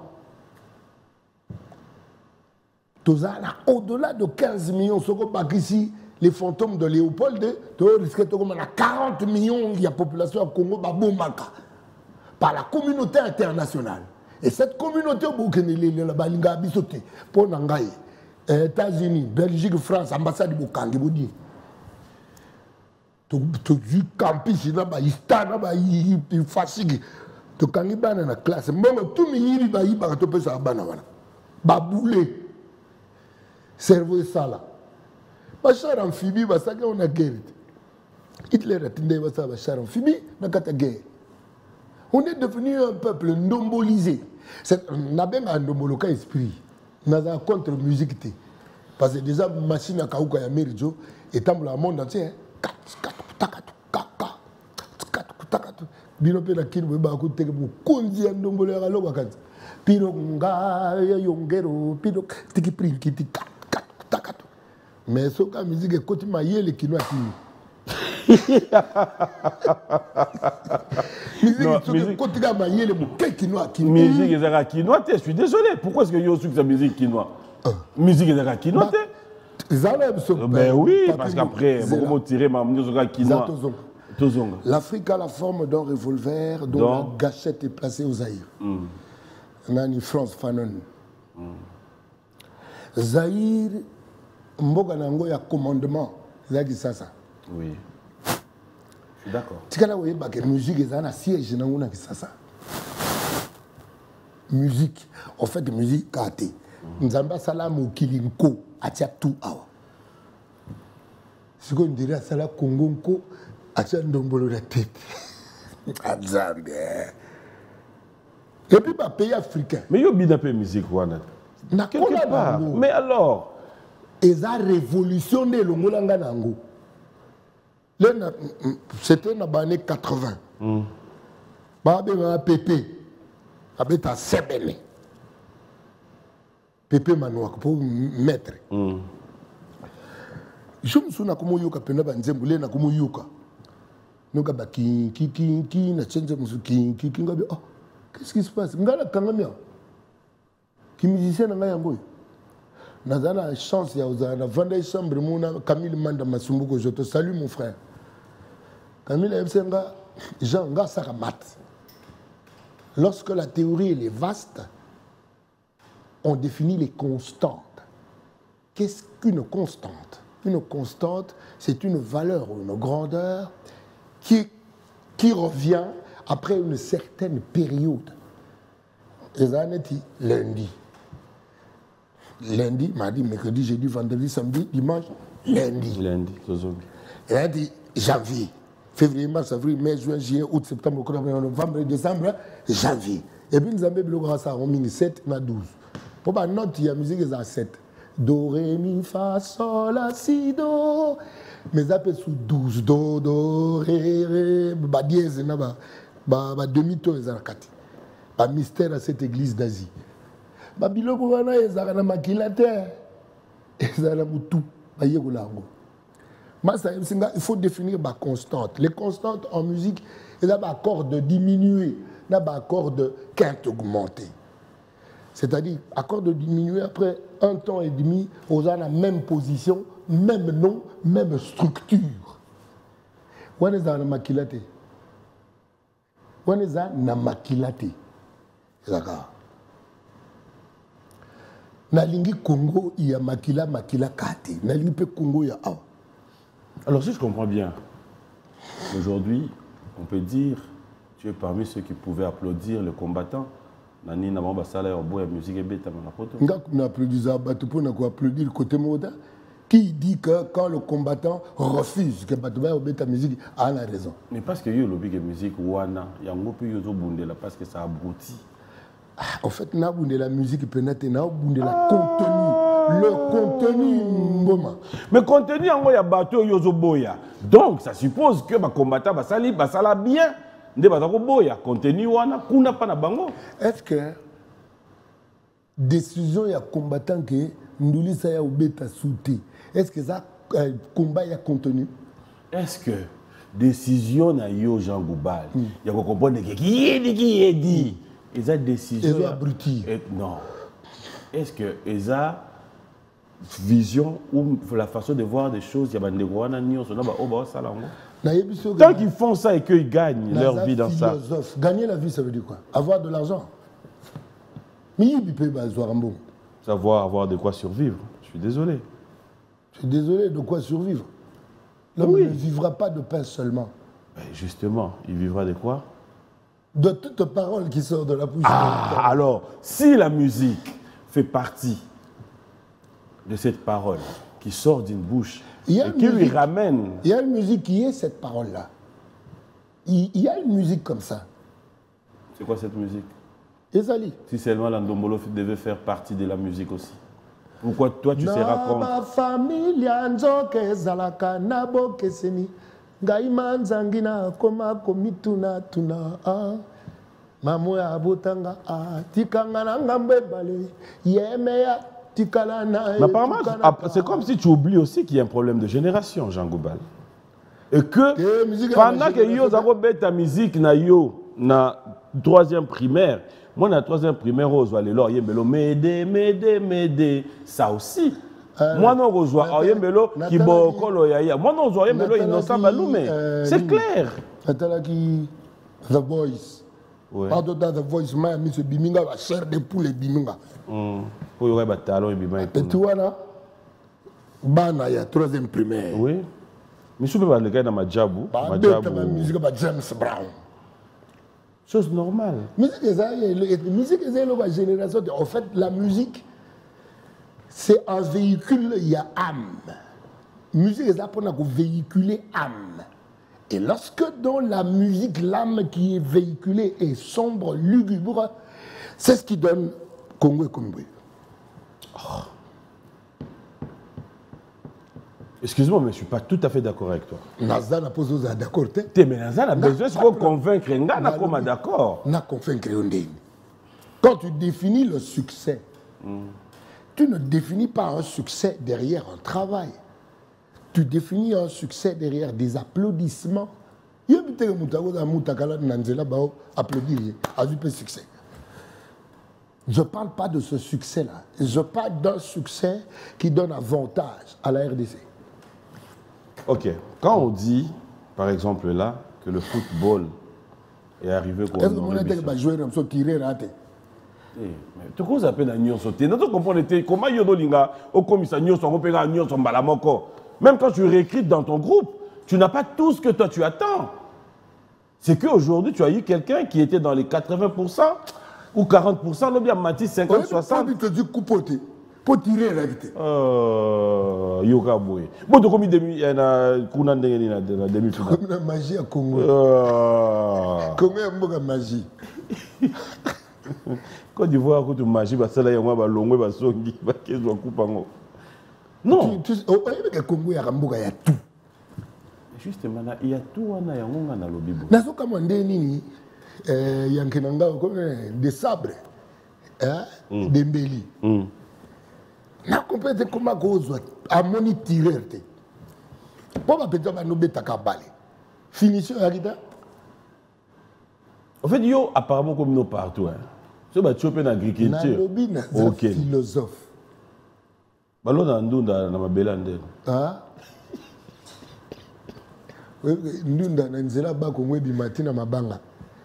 Tozana au-delà de 15 millions soko bakisi les fantômes de Léopold to risque to comme 40 millions il y a population à Congo ba bomaka. Par la communauté internationale. Et cette communauté au Burkina la balinga bisoté pour Nangaï, États-Unis, Belgique, France, ambassade de Bukangi, Boudi. Tu campus, il y a des fatigue. Tu kangi bana na classe. Bon, tout le monde va y avoir un peu ça bana wana. Baboulé. Cerveau ça là. Bachar amphibie, ça on a guerre. Hitler a tendé à Bachar amphibie, na kata guerre. On est devenu un peuple ndombolisé. On a bien un ndomboloka esprit. On a un contre musique. Parce que déjà, machine à Kaouka et Merijo, et dans le monde entier, Bino pe na kini ba ko tege mo konzi ya ndombolo ya loba kanza. Pino nga ya yongero, pino tiki prin kiti takatu. Mais so ka musique e koti mayele kino atini. Musique ezaka kinois, je suis désolé. Pourquoi est-ce que yo suis sa musique kinois? Musique ezaka kinois. Ben oui, parce qu'après, beaucoup tiré ma musique kinois. L'Afrique a la forme d'un revolver dont la gâchette est placée au Zaïre. On a une France Fanon. Zaïre, mboga nango ya commandement, zaki sasa. Oui. Je suis d'accord. Tu sais que la musique est un siège dans une ça. Musique, en fait, musique kate. Nous avons salam au kilinko, atia tout awa. Ce qu'on dirait salam kongonko, atia ndombolo la tête. Azambe. Et puis, bah, pays africain. Mais yo bida pe musique wana. Quelque part. Mais alors, ils ont révolutionné le molanga nango. C'était dans les années 80. Babé m'a pépé. Babé t'a sebene. Pépé manoua pour mettre. Je me souviens comment yoka pena banzembule na comment yoka. Nous gaba ki na change musique ki ngabe oh qu'est-ce qui se passe? Ngala kangamia. Qui musicien na yango. Nazana chance ya uzana vanda chambre mona Camille Manda Masumbuko je te salue mon frère. Camille Msenga Jean nga saka mat. Lorsque la théorie elle est vaste, on définit les constantes. Qu'est-ce qu'une constante? Une constante, c'est une valeur ou une grandeur qui revient après une certaine période. Les années lundi. Lundi, mardi, mercredi, jeudi, vendredi, samedi, dimanche, lundi. Lundi, et là, dit janvier, février, mars, avril, mai, juin, juillet, août, septembre, octobre, novembre, décembre, janvier. Et puis nous avons le grand ça, on a 7, on a 12. Pour la note, il y a la musique, c'est 7. Do, ré, mi, fa, sol, la, si, do. Mais ça peut sous 12. Do, do, ré, ré, ba dièse, ba demi-ton, ils ont 4. Ba mystère à cette église d'Asie. Babiloko wana ezaka na makila te ezala mutu bayeko lango masa singa il faut définir ba constante. Les constantes en musique il a ba accord de diminuer na ba accord de quinte augmenter, c'est-à-dire accord de diminuer après un temps et demi aux la même position, même nom, même structure. Wana ezala na makila te wana ezala na makila te ezaka Nalingi Congo, il y a makila kate. Nalingi pe Congo, il y a awa. Alors si je comprends bien, aujourd'hui, on peut dire, tu es parmi ceux qui pouvaient applaudir le combattant. Nani na basala ya boya musique beta na poto. Nga na applaudir za batu po na ko applaudir côté moda. Qui dit que quand le combattant refuse que Batouba obéit ta musique, a la raison. Mais parce que yo lobby de musique wana, yango pe yo zo bundela parce que ça abrutit. En fait, na bunde la musique peut-être na bunde la contenu, le contenu mboma. Mais contenu yango ya bateau yo zo boya. Donc ça suppose que ba combattant ba sala bien. Nde ba ko boya contenu wana kuna pa na bango. Est-ce que décision ya combattant que nduli sa ya obeta souté. Est-ce que ça combat ya contenu? Est-ce que décision na yo Jean Goubal, ya ko comprendre que qui est dit. Eza décision. Eza abruti. Non. Est-ce que eza vision ou la façon de voir des choses, ya bande wana nyonso na ba oba sala ngo. Tant qu'ils font ça et qu'ils gagnent leur vie dans ça. Gagner la vie, ça veut dire quoi? Avoir de l'argent. Savoir avoir de quoi survivre. Je suis désolé. Je suis désolé, de quoi survivre? L'homme ne vivra pas de pain seulement. Ben justement, il vivra de quoi? De toute parole qui sort de la bouche. Ah, alors, si la musique fait partie de cette parole qui sort d'une bouche et qui lui ramène... Il y a une musique qui est cette parole-là. Il y a une musique comme ça. C'est quoi cette musique? Ezali. Si seulement la Ndombolo devait faire partie de la musique aussi. Pourquoi toi tu seras contre? Ma famille nzoke ezalaka na bokeseni ngai manzangina koma komituna tuna mamo ya botanga tikanga na ngambe bale yemeya tikala na. Mais apparemment c'est comme si tu oublies aussi qu'il y a un problème de génération, Jean Goubal. Et que pendant que yo zako beta musique na yo na troisième primaire. Moi, dans la troisième primaire, je vais aller m'aider, ça aussi. Moi, non, je vais aller qui moi, non, je vais aller innocent Baloumé. C'est clair. The Voice. Pardon, dans The Voice, moi, je suis biminga, la chair de poule biminga. Pour y avoir talon et biminga. Et tu vois là, bana ya troisième primaire. Oui. Mais je suis pas le gars dans ma jabou. Ma musique, James Brown. Chose normale. Musique est la génération. En fait, la musique, c'est un véhicule, il y a âme. Musique est là pour véhiculer âme. Et lorsque dans la musique, l'âme qui est véhiculée est sombre, lugubre, c'est ce qui donne Congo et Combré. Oh. Excuse-moi, mais je ne suis pas tout à fait d'accord avec toi. Naza n'a pas besoin d'accord. Mais Naza a besoin de convaincre. N'a pas d'accord. N'a convaincre. Quand tu définis le succès, tu ne définis pas un succès derrière un travail. Tu définis un succès derrière des applaudissements. Il y a des gens applaudir. Succès. Je ne parle pas de ce succès-là. Je parle d'un succès qui donne avantage à la RDC. Ok. Quand on dit, par exemple là, que le football est arrivé comme... Est-ce que vous avez joué comme ça, tiré, raté? Tu sais appelles la Nyon sauté. Nous comprenons comment Yodolinga, au commissaire Nyon son repère Nyon son balamoko. Même quand tu réécris dans ton groupe, tu n'as pas tout ce que toi tu attends. C'est qu'aujourd'hui, tu as eu quelqu'un qui était dans les 80% ou 40%, l'objet Matisse 50-60. Tu te dis coupoté. Pour tirer la réalité. Yoga Boy. Bon, tu as commis la demi-finale. Comme la magie à Congo. Congo est une magie. Quand tu vois que tu magie, ça là, il y a un longue, il y a un songi, il y a un coupango. Non. Au Congo, il y a tout. Justement, il y a tout, il y a un lobby. Il y a des sabres, des mbélis. Na compété comment cause à moni tirer te. Pour ma petite ba no beta ka balé. Finition Arida. En fait, yo apparemment comme nous partout hein. So ba chopé dans agriculture. OK. Philosophe. Balo na ndunda na mabela ndelo. Ah. Oui, ndunda na nzela ba ko ngwebi matina mabanga.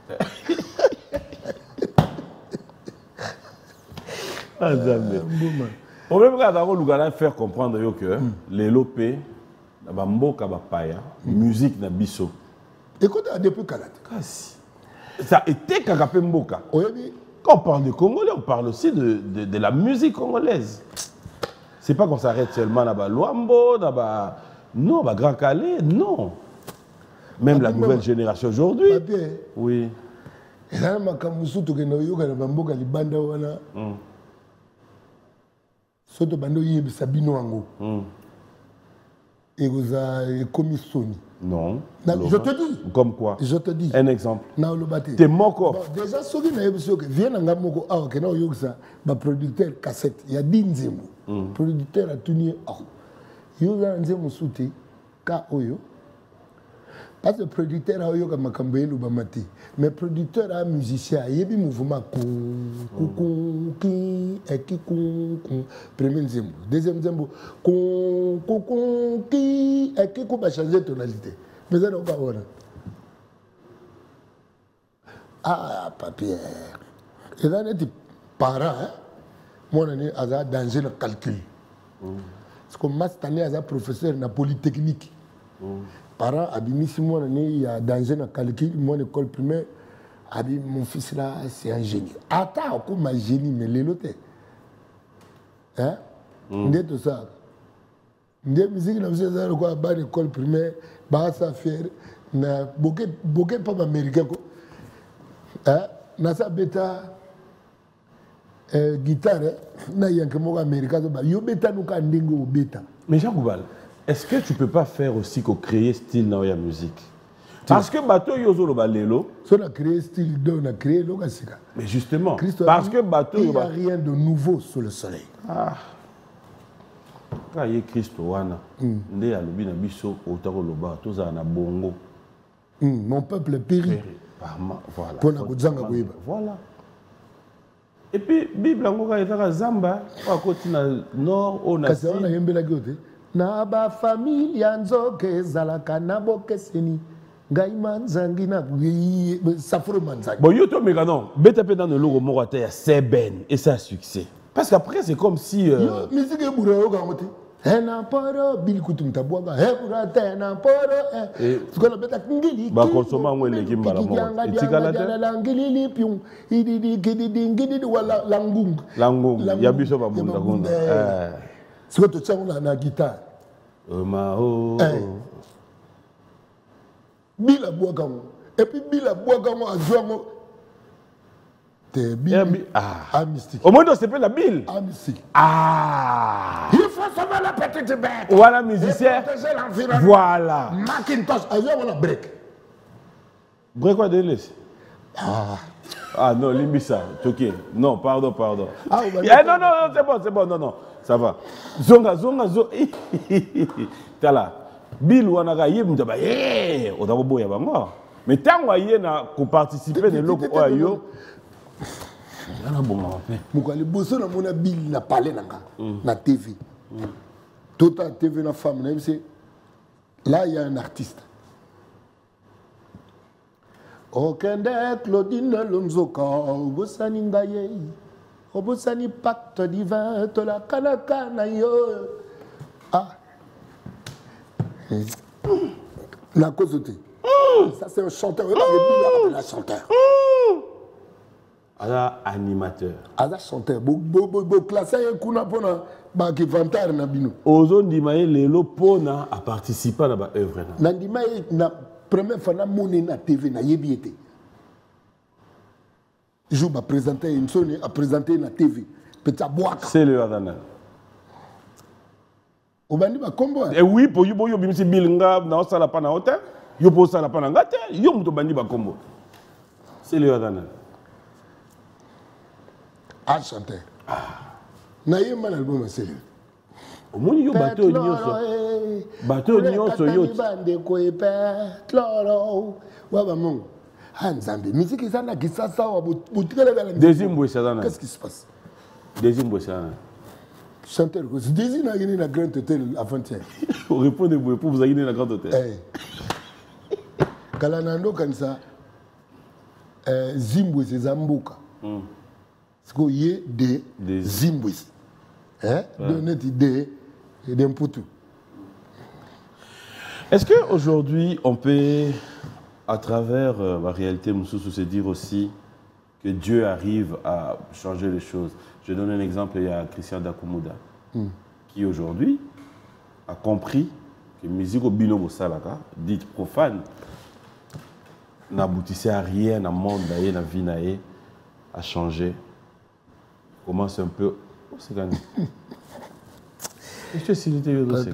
Ah jamais. Le problème c'est que faire comprendre que les lopés, la mboka bapaya, musique na biso. Écoute, depuis Kalate. Ça a été kakapé mboka. Quand on parle de Congolais, on parle aussi de la musique congolaise. C'est pas qu'on s'arrête seulement à Luambo, non, à Grand Calais, non. Même la nouvelle génération aujourd'hui. Oui. Et là, je soto bando yebisa bino yango ekomi soni. Non. Je te dis. Comme quoi? Je te dis. Un exemple. T'es moko. Déjà, ce qui est sûr que vient nga moko ah que na yoksa ba producteur cassette il y a Dinzemo. Producteur a tuni ah. Yo za nzemo souté ka oyo. Parce que le producteur a eu comme Kambélo Bamati, mais le producteur a un musicien, il y a un mouvement premier zembo, deuxième zembo, qui va changer de tonalité. Mais ça n'a pas voir. Ah, papier. Et là, les parents, moi, on est à danger le calcul. Parce que moi, cette année, je suis professeur de polytechnique. Parents, il y a danger dans le calcul, mon école primaire, mon fils là, c'est un génie. Attends, comme un génie, mais l'autre. Hein? Tout ça. Des musiques, dans l'école primaire, ça fait, beaucoup pas américain. Nasa beta guitare, na yanke mo américain, yo beta nous ka ndingo beta. Mais Jean Goubal, est-ce que tu ne peux pas faire aussi qu'on crée style dans la musique? Parce que bateau yozo lo balelo. Si on a créé style, on a créé le gasika. Mais justement, parce que bateau il n'y a rien de nouveau sous le soleil. Ah. Quand il y a Christo wana, ndé ya lobi na biso otako loba toza na bongo. Mon peuple périt. Voilà. Pour la kudzanga kuiba. Voilà. Et puis Bible ngoka etaka zamba kwa koti na nord au na sud. Kasi on a yembela gote. Na ba familia nzoke zalaka na bokeseni ngai manzangi na safro manzangi. Bon yo to meka non, BTP dans le logo morata ya Seben et ça a succès. Parce qu'après c'est comme si yo musique e bura yo kangote. Ena poro bil kutum tabwaga he bura tena poro ce qu'on appelle ngili ba consommer ngwe leki mbala mo etikala te la ngili pion ngidi wala langung ya biso ba bunda gonda ce que tu as na guitare Bila Boagamo. Et puis Bila Boagamo a joué T'es Bill. Ah, mystique. Au moins, c'est pas la Bill. Ah, mystique. Ah. Il faut sauver la petite bête. Voilà, musicien. Voilà. Macintosh, on a break. Break quoi de l'est? Ah non, Limbisa, ok. Non, pardon. Ah, non, c'est bon, non, ça va. Zonga. Tala. Bill Wanaga, Yemdaba, on a beau y avoir. Mais tant qu'il y a participer de l'autre, yo. Mukali bosso na mona Bill na parler na TV. Toute la TV na femme, là il y a un artiste. Okende Claudine Lonzoka, obosani ngaye, obosani pacte divin, to la kanaka na yo. Ah. La cause de ça c'est un chanteur, il a un chanteur. Ada animateur. Ada chanteur. Bo classé kuna pona ba ki vantar na bino. Ozo ndimaye lelo pona a participer à ba œuvre na. Na ndimaye na première fois na moni na TV na yebiete. Je vais présenter une sonne à présenter na TV. Petit boaka. C'est le Adana. Obandi ba kombo. Et oui, pour yo bimisi bilinga na osala pa na hôtel, yo po sala pa na ngate, yo muto bandi ba kombo. C'est le Adana. Ah, chanteur. Na yema na album c'est. Au moins yo bateau nyonso. Bateau nyonso yo. Bande ko petloro. Wa ba mon. Hanzambe, musique ça na kisasa wa butikala la. Deuxième boy ça. Qu'est-ce qui se passe? Deuxième boy ça. Chanteur, c'est Désir n'a gagné la Grand Hôtel avant-hier. On répond de vous avez gagné la Grand Hôtel. Kalanando kansa Zimbwe c'est Zambuka. C'est qu'il y a des Zimbwe. De net idée d'un poutou. Est-ce qu'aujourd'hui on peut, à travers la réalité Moussoussou, se dire aussi que Dieu arrive à changer les choses? Je donne un exemple, il y a Christian Dakumuda qui aujourd'hui a compris que la musique au bino bosalaka, dite profane, n'aboutissait à rien dans le monde, dans la vie, à changer. Commence un peu. Oh, c'est gagné. Je te cite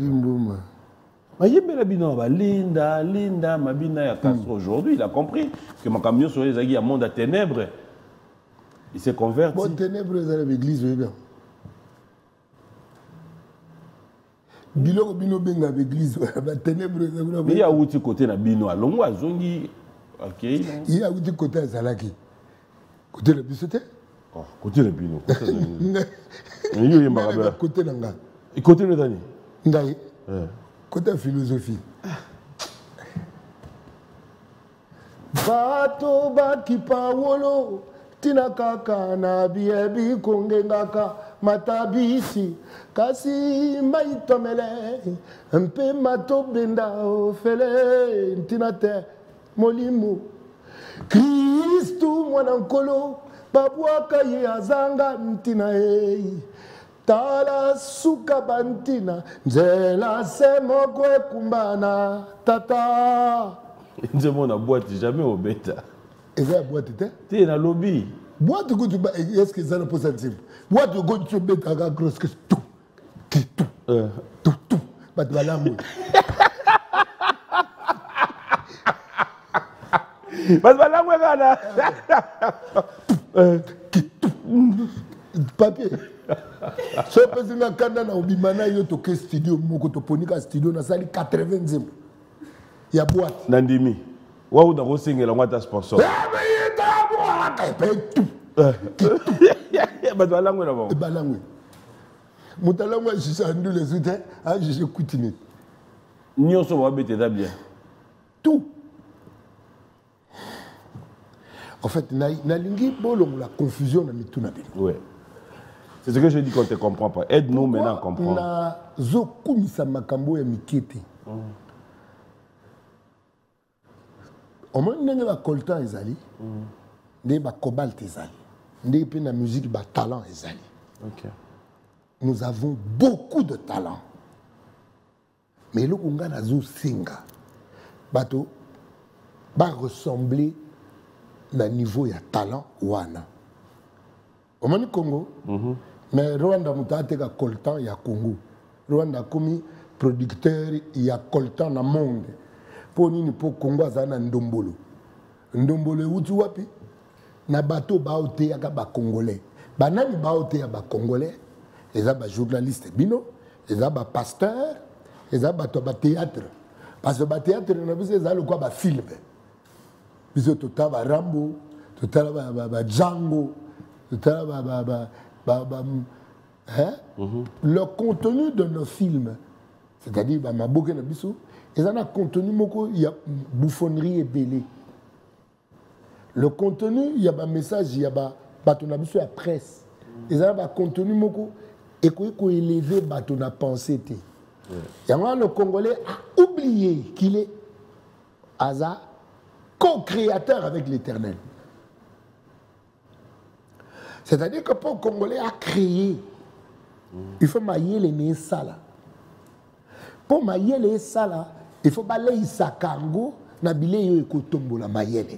Linda, Linda, Mabina, ya Castro. Aujourd'hui, il a compris que mon camion sur les aguilles, il y a un monde à ténèbres. Il s'est converti. Bon, ténèbres, ils allaient à l'église, oui, bien. Bilo bino benga à l'église, ténèbres, mais il y a où tu côté na bino, à l'ongo, à zongi, ok. Il y a où tu côté à Zalaki. Côté le bisoté? Oh, côté le bino. Il y a côté nanga. Et côté le dernier? Ndaï. Côté philosophie. Bato baki pawolo tina kaka na biebi kongengaka matabisi kasi maitomele mpe mato benda ofele tina te molimu Kristu mwana nkolo babwaka ye azanga ntina ei tala suka bantina nzela se moko ekumbana tata nzemo na boîte jamais au bêta et la boîte était t'es dans lobby boîte que tu est-ce que ça ne pose sensible boîte que tu bêta ga grosse que tout ba de la mou ba de la mou gana papier so pesi na kanda na obimana yo to ke studio moko to ponika studio na sali 80e ya boîte nandimi wa uda ko singela ngwa sponsor ba de la mou na bon ba la mou mutalangwa jisa ndu les outils a jije kutini nyoso wa bete da bien tout. En fait, na lingi bolong la confusion na mituna bino. Ouais. C'est ce que je dis qu'on ne te comprend pas. Aide-nous maintenant à comprendre. Na zokumisa makambo ya mikete. Au moins ndenge ba coltan ezali. Ndenge ba cobalt ezali. Ndenge pe na musique ba talent ezali. OK. Nous avons beaucoup de talent. Mais le kunga na zo singa. Bato ba ressembler na niveau ya talent wana. Omani Congo, mais Rwanda mutateka coltan ya Congo. Rwanda komi producteur ya coltan na monde. Po nini po Congo azana ndombolo. Ndombolo uti wapi? Na bato baote ya ba congolais. Banani baote ya ba congolais, eza ba journaliste bino, eza ba pasteur, eza bato ba théâtre. Parce que ba théâtre na biso eza le quoi ba film. Biso tota ba Rambo, tota ba Django, tota le contenu de nos films, c'est-à-dire ba maboke na biso, ils ont un contenu moko il y a bouffonnerie et belé. Le contenu il y a un message, il y a bato na biso ya presse. Ils ont un contenu moko et ko élever bato na pensée té. Et le Congolais a oublié qu'il est hasard co-créateur avec l'Éternel. C'est-à-dire que pour le Congolais a créé, il faut mailler les nez sala. Pour mailler les sala, il faut balayer sa kango na bile yo ekotombo la mayele.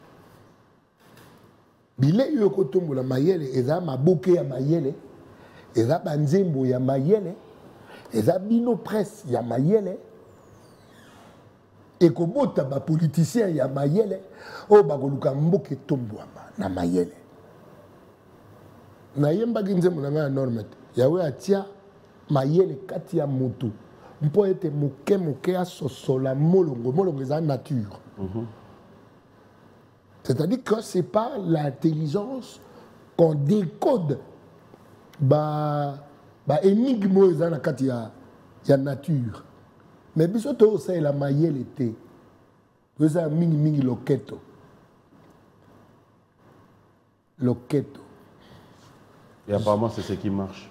Bile yo ekotombo la mayele, eza maboke ya mayele, eza banzembo ya mayele, eza bino presse ya mayele. Et que bota ba politicien ya mayele o bagoluka mboke tombwama na mayele na yemba ginzemo na norme yawe atia mayele kati ya moto mpo ete moke a sosola molongo eza nature. C'est-à-dire que c'est pas l'intelligence qu'on décode ba énigme eza na kati ya nature. Mais biso to c'est la mayele était. Vous avez mingi loketo. Loketo. Et apparemment c'est ce qui marche.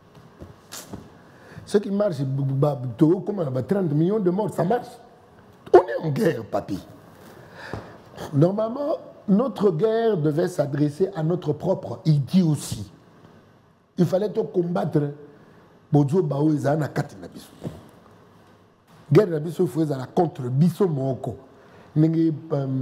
Ce qui marche, comme on a 30 millions de morts, ça marche. On est en guerre, papy. Normalement, notre guerre devait s'adresser à notre propre idiotie. Il fallait combattre bozo bao eza na kati na biso guerre na biso faut eza contre biso moko ndenge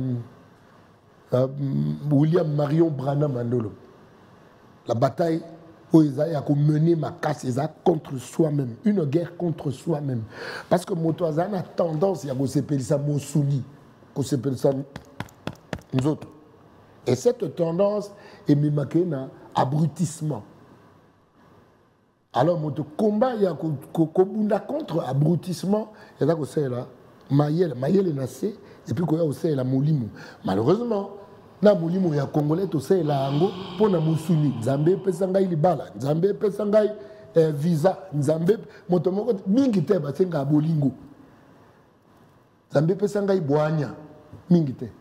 William Marion Branham Mandolo la bataille où il y a mené ma casse contre soi-même, une guerre contre soi-même. Parce que Motoazan a tendance à s'appeler ça Mossouli, à s'appeler ça nous autres. Et cette tendance est marquée dans abrutissement. Alors, mon combat, il y a contre abrutissement, il y a là, Mayel est nassé, et puis il y a la Molimu. Malheureusement, na molimo ya congolais to se la ango pona musuni nzambe pesa ngai libala nzambe pesa ngai visa nzambe moto moko mingi te basenga bolingo nzambe pesa ngai boanya mingi te.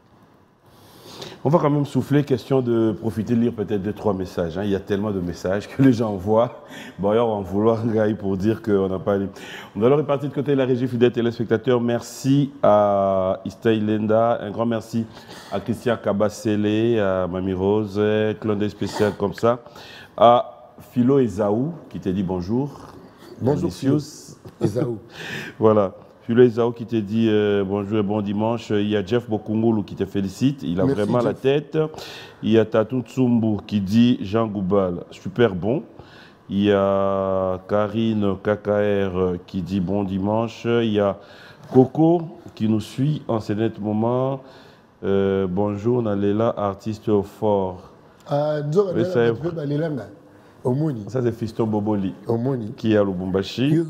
On va quand même souffler, question de profiter de lire peut-être 2-3 messages. Hein. Il y a tellement de messages que les gens envoient. Bon, alors, on va vouloir pour dire qu'on n'a pas lu. On va alors repartir de côté de la régie fidèle téléspectateurs. Merci à Istaï Lenda. Un grand merci à Christian Kabasele, à Mamie Rose, clin d'œil spécial comme ça. À Philo Esaou, qui t'a dit bonjour. Bonjour, Philo Esaou. Voilà. Philo Esaou qui te dit bonjour et bon dimanche. Il y a Jeff Bokungulu qui te félicite. Il a merci vraiment Jeff. La tête. Il y a Tatou Tsumbu qui dit Jean Goubal, super bon. Il y a Karine KKR qui dit bon dimanche. Il y a Coco qui nous suit en ce net moment. Bonjour Nalela, artiste fort. Ça c'est Fiston Boboli qui est à Lubumbashi.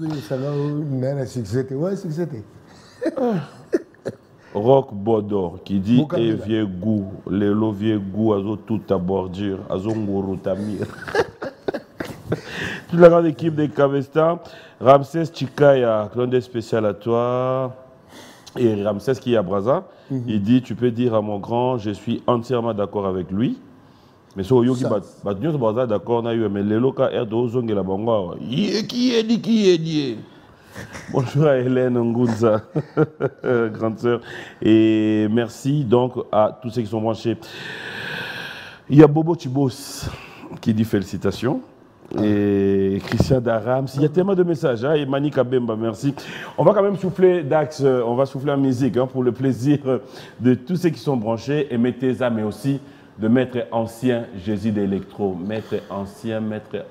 Rock Bodor qui dit et vieux goût, les vieux goût, azo toute ta bordure, azo ngoro tamir. Toute la grande équipe des Kavesta, Ramsès Chikaya, clin d'œil spécial à toi. Et Ramsès qui est à Brazza, il dit tu peux dire à mon grand, je suis entièrement d'accord avec lui. Mais si yogi bat d'accord na yo mais les loka erdo zonge la bango qui est dit bonjour à Hélène Ngunza grande sœur et merci donc à tous ceux qui sont branchés. Il y a Bobo Chibos qui dit félicitations et Christian Darams, il y a tellement de messages hein? Et Mani Kabemba, merci. On va quand même souffler Dax, on va souffler en musique hein, pour le plaisir de tous ceux qui sont branchés et mettez ça mais aussi de maître ancien Jésus d'électro, maître ancien,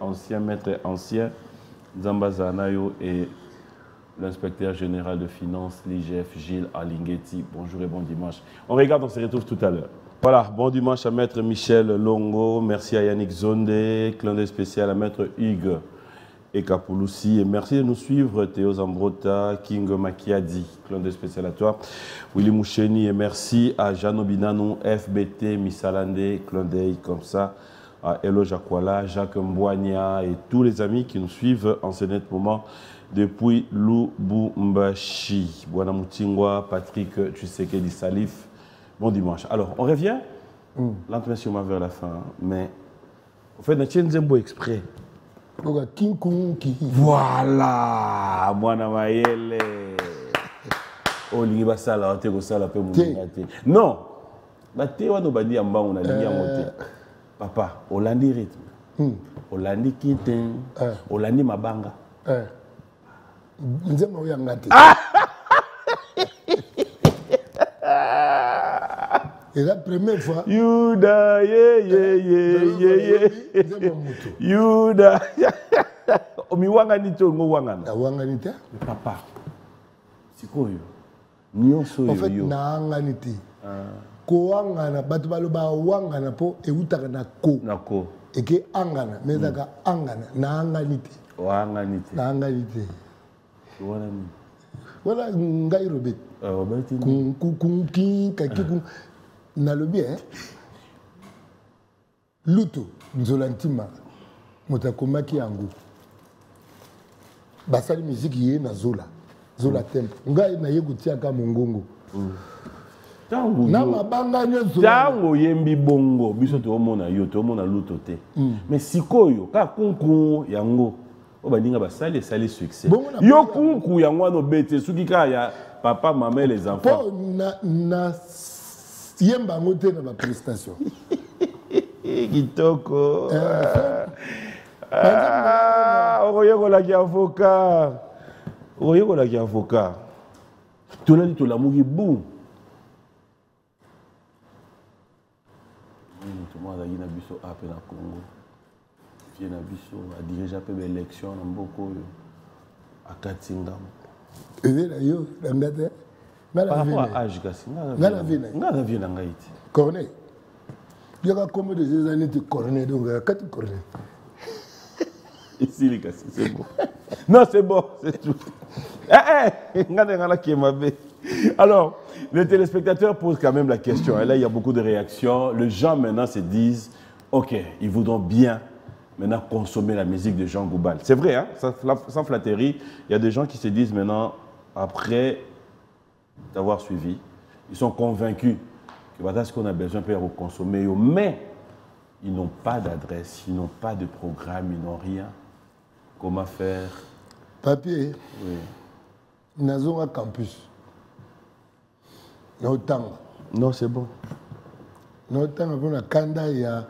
Zamba Zanayo et l'inspecteur général de finances, l'IGF, Gilles Alinguetti. Bonjour et bon dimanche. On regarde, on se retrouve tout à l'heure. Voilà, bon dimanche à maître Michel Longo, merci à Yannick Zonde, clin d'œil spécial à maître Hugues et Kapouloussi. Et merci de nous suivre, Théo Zambrota, King Makiadi, clin d'œil spécial à toi. Willy Moucheni, et merci à Jeannot Binanou, FBT, Missalande, clin d'œil comme ça, à Elo Jakwala, Jacques Mbouania et tous les amis qui nous suivent en ce net moment depuis Lubumbashi. Bwana Moutingwa, Patrick Tshisekedi Salif. Bon dimanche. Alors, on revient lentement sur ma vers la fin, mais en fait, notre chaîne Zembo exprès. Voilà, Mwana Mayele. Oh, lingi basala, ote ko sala pe mungate. Non. Bate wano bandi amba on a lingi amote. Papa, Olandi rythme. Olandi kiten. Olandi mabanga. Nzema uyangate. Et la première fois. Yuda, yeah. Yuda. Omi wanganito ngo wangana. Wanganita. Papa. Sikoyo. Nyonso yo. En fait, na wanganiti. Ko wangana batu baloba wangana po e utaka na ko. Na ko. Et que angana, mais daka angana na wanganiti. Wanganiti. Na wanganiti. Wanani. Voilà ngai Robert. Robert. Kunki kakiku. Na le bien, Luto, Nzolantima, Motakomaki Ango. Basali musique yé na Zola. Zola tempo. Ngai na yegutia ka mongongo. Na mabanga nyonso. Tango yembi bongo, biso to mona yo to mona Luto te. Mais sikoyo ka kunku yango. O bandinga basali sali succès. Yo kunku yango no bete suki ka ya papa, maman et les enfants. Po na yemba ngote na ba prestation. Kitoko. okoyekolaki avocat. Okoyekolaki avocat. Tolali tolamuki boum. Tout le monde a dit que appel à Congo. Il y a dirigé l'élection dans beaucoup à Katinga. Et d'ailleurs, par rapport à l'âge, il y a un vie dans Haïti. Cornet. Il y a combien de années de Cornet, donc quand tu Cornet. Ici, c'est bon. Non, c'est bon, c'est tout. Alors, les téléspectateurs posent quand même la question. Et là, il y a beaucoup de réactions. Les gens maintenant se disent, OK, ils voudront bien maintenant consommer la musique de Jean Goubal. C'est vrai, hein? Sans flatterie, il y a des gens qui se disent maintenant, après d'avoir suivi, ils sont convaincus que voilà ce qu'on a besoin pour consommer. Mais ils n'ont pas d'adresse, ils n'ont pas de programme, ils n'ont rien. Comment faire? Papier. Oui. Nous avons un campus. Non, c'est bon. Nous avons un Kanda, il y a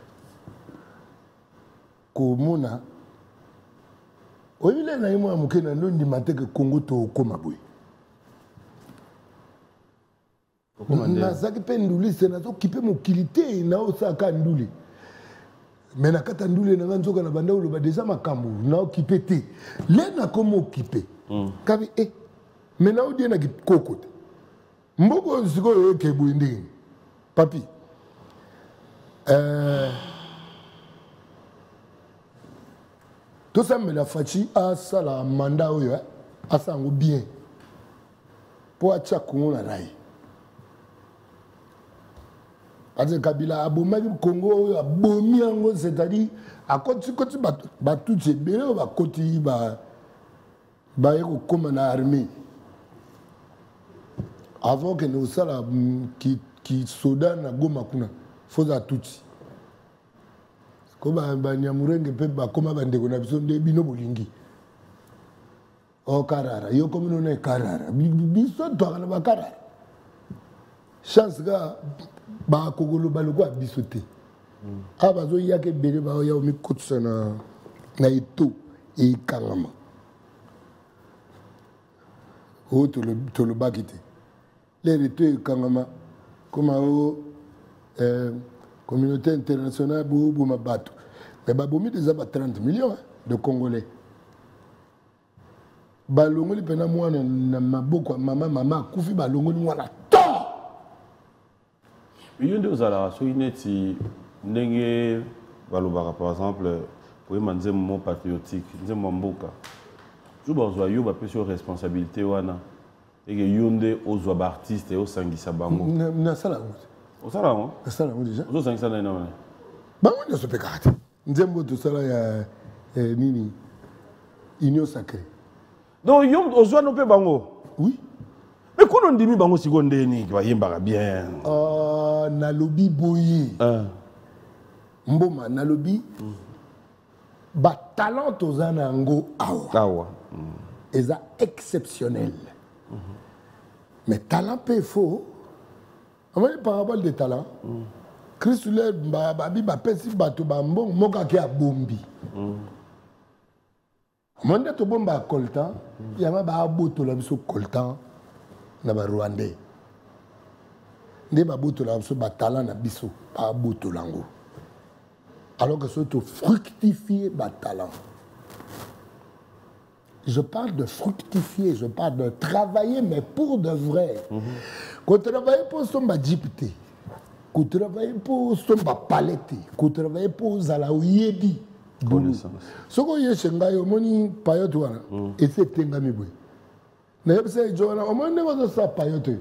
Komuna. Oui, il y a un Congo to Komaboui. Nazaki pe nduli se nazo kipe mokilité na osaka nduli. Mais na kata nduli na nzoka na banda ulo ba déjà makambu na kipe te. Le na komo kipe. Kabi mais na odi na kikoko. Mboko siko yo ke buindi. Papi. Tout ça me la fachi a sala mandat oyo asango bien. Po acha kunga rai. Parce que Kabila a bomi Congo, a bomi Ango, c'est-à-dire, à côté tout c'est bien, à côté comme armée. Avant que nous soyons qui soda na goma kuna, faut à tout. Comme un Nyamurenge peut comme un bandeko na besoin de bino bolingi. Oh Karara, yo comme nous n'est Karara, biso toi na Karara. Chance ga ba kogolo baloko abisote abazo yake bele ba ya mi kotsa na ito e kangama o to le bakite les rito e kangama comme communauté internationale bo mabato mais ba bomi déjà 30 millions de Congolais balongoli pena mwana na maboko mama kufi balongoli mwana il y a des alations qui par exemple, pour un mot patriotique, un mot mboka. Je pense que sur responsabilité et que yonde aux artistes et aux sangisa bango. Na sala. Au sala on. Na sala on déjà. Aux sangisa na non. Bango ne se peut pas. Nzembo to sala ya nini union sacrée. Donc yom aux no pe bango. Oui. Mais quand on dit que bango sigonde ni va yemba bien. Na lobby boyi. Mboma na lobby. Ba talent aux anango awa. Eza exceptionnel. Mais talent peut faux. On va parabole de talent. Christule babi ba pesi bato ba mbong moka ki abombi. Monde to bomba coltan, yama ba boto la biso coltan na ba Rwandais. Nde ba boto la biso ba talent na biso ba boto lango. Alors que c'est to fructifier ba talent. Je parle de fructifier, je parle de travailler, mais pour de vrai. Quand tu travailles pour son djipté, quand tu travailles pour son palette, quand tu travailles pour Zalaouyebi, ce qu'on y a chez Ngayo, moni payotuana, et c'est Tengami Boy. N'a pas ça, Joana, au moins, ne va pas payote.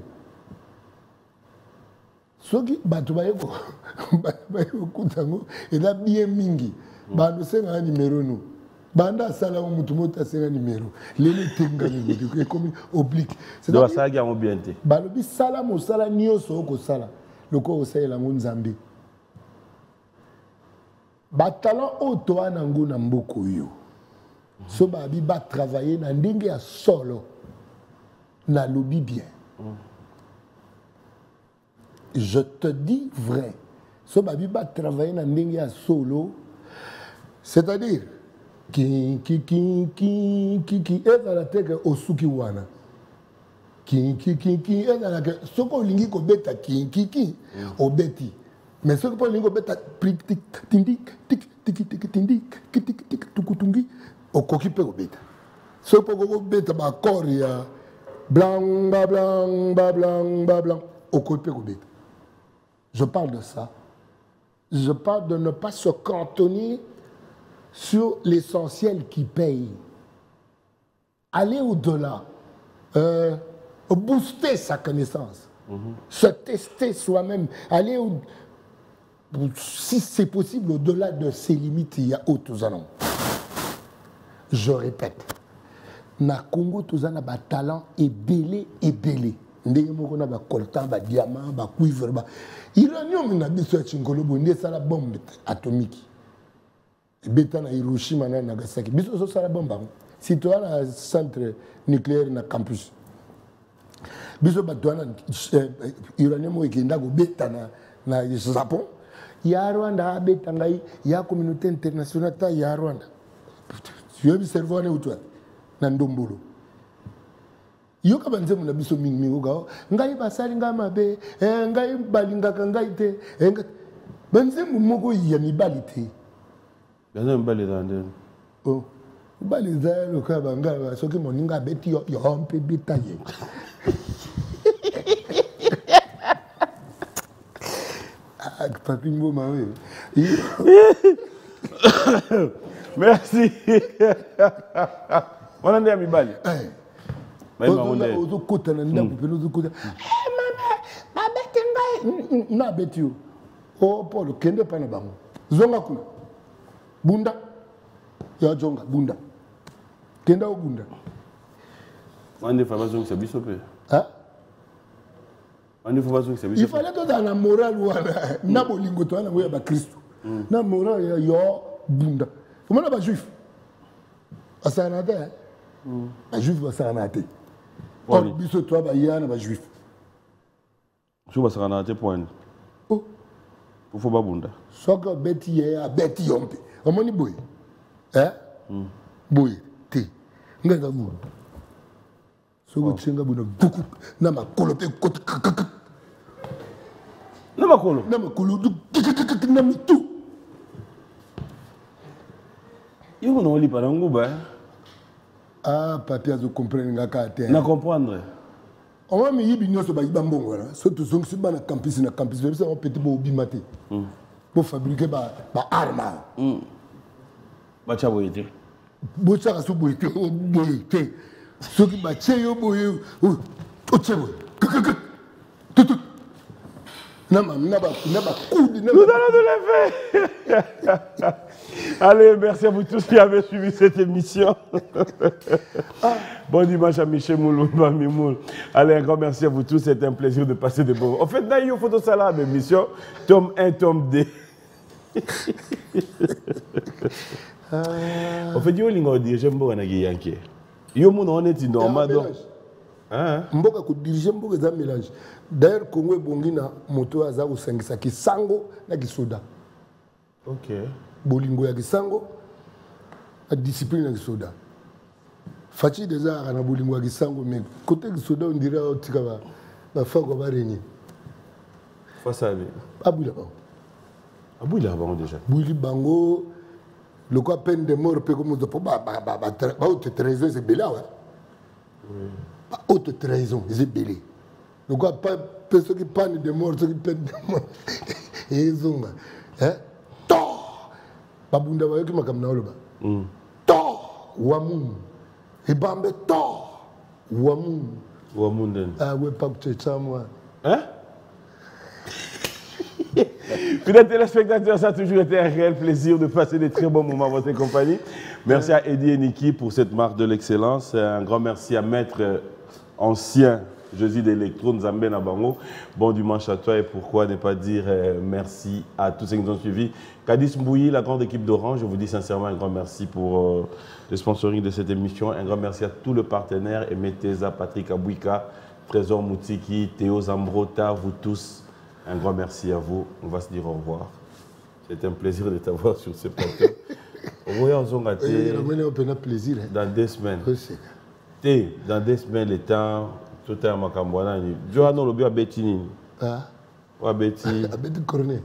Ce qui batubaye kutango, et là bien mingi, bah nous sommes un numéro nous. Banda sala o mutumota senga numéro lele tenga ni comme oblique c'est donc ça qui a mobienté balobi sala mo sala nyoso ko sala loko osala ngo nzambe ba talent auto anango na mboko yo so babi ba travailler na ndenge ya solo na lobi bien je te dis vrai so babi ba travailler na ndenge ya solo c'est-à-dire Ki ezala teke osuki wana. Ki ezala ke soko lingi ko beta ki obeti. Mais soko po lingi ko beta tik tindik tik tindik tik tukutungi okoki pe ko beta. Soko ko beta ba koria blanc okoki pe ko beta. Je parle de ça. Je parle de ne pas se cantonner sur l'essentiel qui paye. Aller au-delà, booster sa connaissance, se tester soi-même, aller si c'est possible au-delà de ses limites, il y a autres allons. Je répète, na Congo tous un talent est belé. Ndenge moko na ba coltan ba diamant ba cuivre ba uranium na biso chingolo bonde sala bombe atomique. Beta na Hiroshima na Nagasaki. Biso so sala bomba. Si tu as un centre nucléaire na campus. Biso ba tu as uranium ekenda go beta na Japon. Ya Rwanda beta ngai ya communauté internationale ta ya Rwanda. Tu as observé na utwa na Ndombolo. Yoka banze muna biso mingi ko ngai basali ngama be ngai balingaka ngai te banze moko ya mibali te. Banze mibali dande. Oh, bali za lo ka banga soki moninga beti yo mpe bitaye. Ah, papi ngoma we. Merci. On a des mibali. Ozo kota na ndako pe ozo kota. Ma beti ngai na beti yo. Oh Paul kende pa na bango. Zonga kuna. Bunda. Ya jonga bunda. Kenda o bunda. Ande fa bazong sa biso pe. Hein? Ande fa bazong sa biso. Il fallait que dans la morale wana na bolingo to na ngoya ba Kristo. Na morale ya yo bunda. Comment ba juif? Asanate. Ba juif ba sanate. Or, biso toi ba yana ba juif. Je vais s'arrêter point. Oh. Il faut pas bunda. Soka beti ya beti yompe. Omoni boy. Eh? Boy te. Ngaza mu. Soko tsenga buna buku na makolo pe kot. Na makolo. Na makolo du na mitu. Yo no li para nguba. Ah, papi azo comprendre ngaka te. Na comprendre. On va me yibi nyoso ba yiba mbongo la. Surtout zongi si ba na campus ça on petit bo bimate. Pour fabriquer ba arma. Ba cha boyete. Bo cha so boyete boyete. Ce qui ba cheyo boye o chebo. Tout. Na ba coup de Nous allons nous lever. Allez, merci à vous tous qui avez suivi cette émission. Bon dimanche à Michel Moulou, Mami Moul. Allez, un grand merci à vous tous. C'était un plaisir de passer de bons. En fait, dans une photo salade émission, tome 1, tome 2. En fait, yo lingo diriger mboka na Giyanke. Yo mon on est normal donc. Hein? Mboka ko diriger mboka za mélange. D'ailleurs Congo ebongi na moto aza ko sangisa kisango na kisoda. OK. Bolingo ya kisango la discipline ya kisoda. Fachi déjà na bolingo ya kisango mais côté kisoda on dirait otika ba fa ko ba régner. Face à lui. Abula ba. Abula ba déjà. Buli bango le quoi peine de mort pe comme ba haute trahison c'est belé ouais. Oui. Ba haute trahison c'est belé. Le quoi pas ceux qui peine de mort ceux qui peine de mort. Et zonga. Hein? Babunda bayoki makamna oloba. To wamun. Ibambe to wamun. Wamun den. Ah ouais pas que tu moi. Hein? Fidèles téléspectateurs, ça a toujours été un réel plaisir de passer des très bons moments à votre compagnie. Merci à Eddie et Niki pour cette marque de l'excellence. Un grand merci à Maître Ancien Jeudi d'Electro, Nzambe Nabango. Bon dimanche à toi et pourquoi ne pas dire merci à tous ceux qui nous ont suivis. Kadis Mbouyi, la grande équipe d'Orange, je vous dis sincèrement un grand merci pour le sponsoring de cette émission. Un grand merci à tous les partenaires, Emeteza, Patrick Abouika, Trésor Moutiki, Théo Zambrota, vous tous. Un grand merci à vous. On va se dire au revoir. C'était un plaisir de t'avoir sur ce plateau. plaisir. Dans 2 semaines. Dans 2 semaines, le temps, tout est à Makambouana. Je vais nous le Betty. Ah. Ou Betty. Betty Cornet.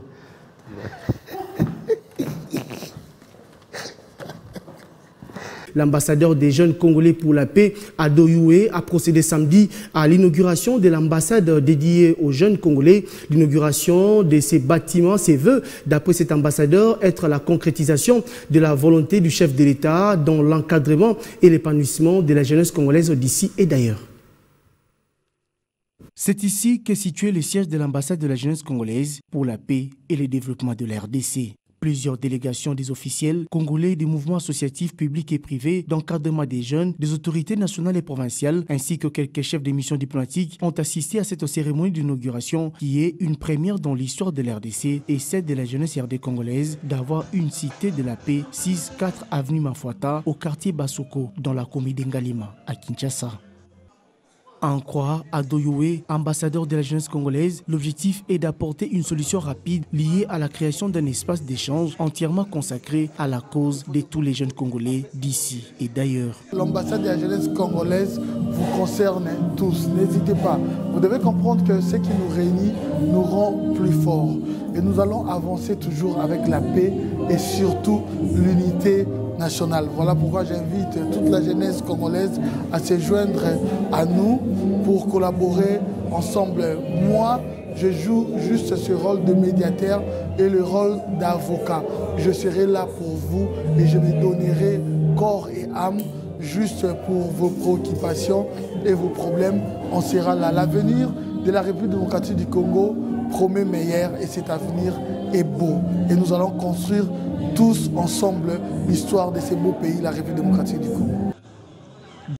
L'ambassadeur des jeunes congolais pour la paix, Ado Youé, a procédé samedi à l'inauguration de l'ambassade dédiée aux jeunes congolais. L'inauguration de ces bâtiments, ses vœux, d'après cet ambassadeur, être la concrétisation de la volonté du chef de l'État dans l'encadrement et l'épanouissement de la jeunesse congolaise d'ici et d'ailleurs. C'est ici qu'est situé le siège de l'ambassade de la jeunesse congolaise pour la paix et le développement de la RDC. Plusieurs délégations des officiels congolais des mouvements associatifs publics et privés d'encadrement des jeunes, des autorités nationales et provinciales, ainsi que quelques chefs de missions diplomatiques ont assisté à cette cérémonie d'inauguration qui est une première dans l'histoire de la RDC et celle de la jeunesse RD congolaise d'avoir une cité de la paix 6-4 avenue Mafuata au quartier Basoko dans la commune d'Ngalima à Kinshasa. À en croire Ado Youé, ambassadeur de la jeunesse congolaise, l'objectif est d'apporter une solution rapide liée à la création d'un espace d'échange entièrement consacré à la cause de tous les jeunes Congolais d'ici et d'ailleurs. L'ambassade de la jeunesse congolaise vous concerne tous, n'hésitez pas. Vous devez comprendre que ce qui nous réunit nous rend plus forts. Et nous allons avancer toujours avec la paix et surtout l'unité nationale. Voilà pourquoi j'invite toute la jeunesse congolaise à se joindre à nous pour collaborer ensemble. Moi, je joue juste ce rôle de médiateur et le rôle d'avocat. Je serai là pour vous et je me donnerai corps et âme juste pour vos préoccupations et vos problèmes. On sera là. L'avenir de la République démocratique du Congo promet meilleur et cet avenir est beau. Et nous allons construire tous ensemble l'histoire de ce beau pays, la République démocratique du Congo.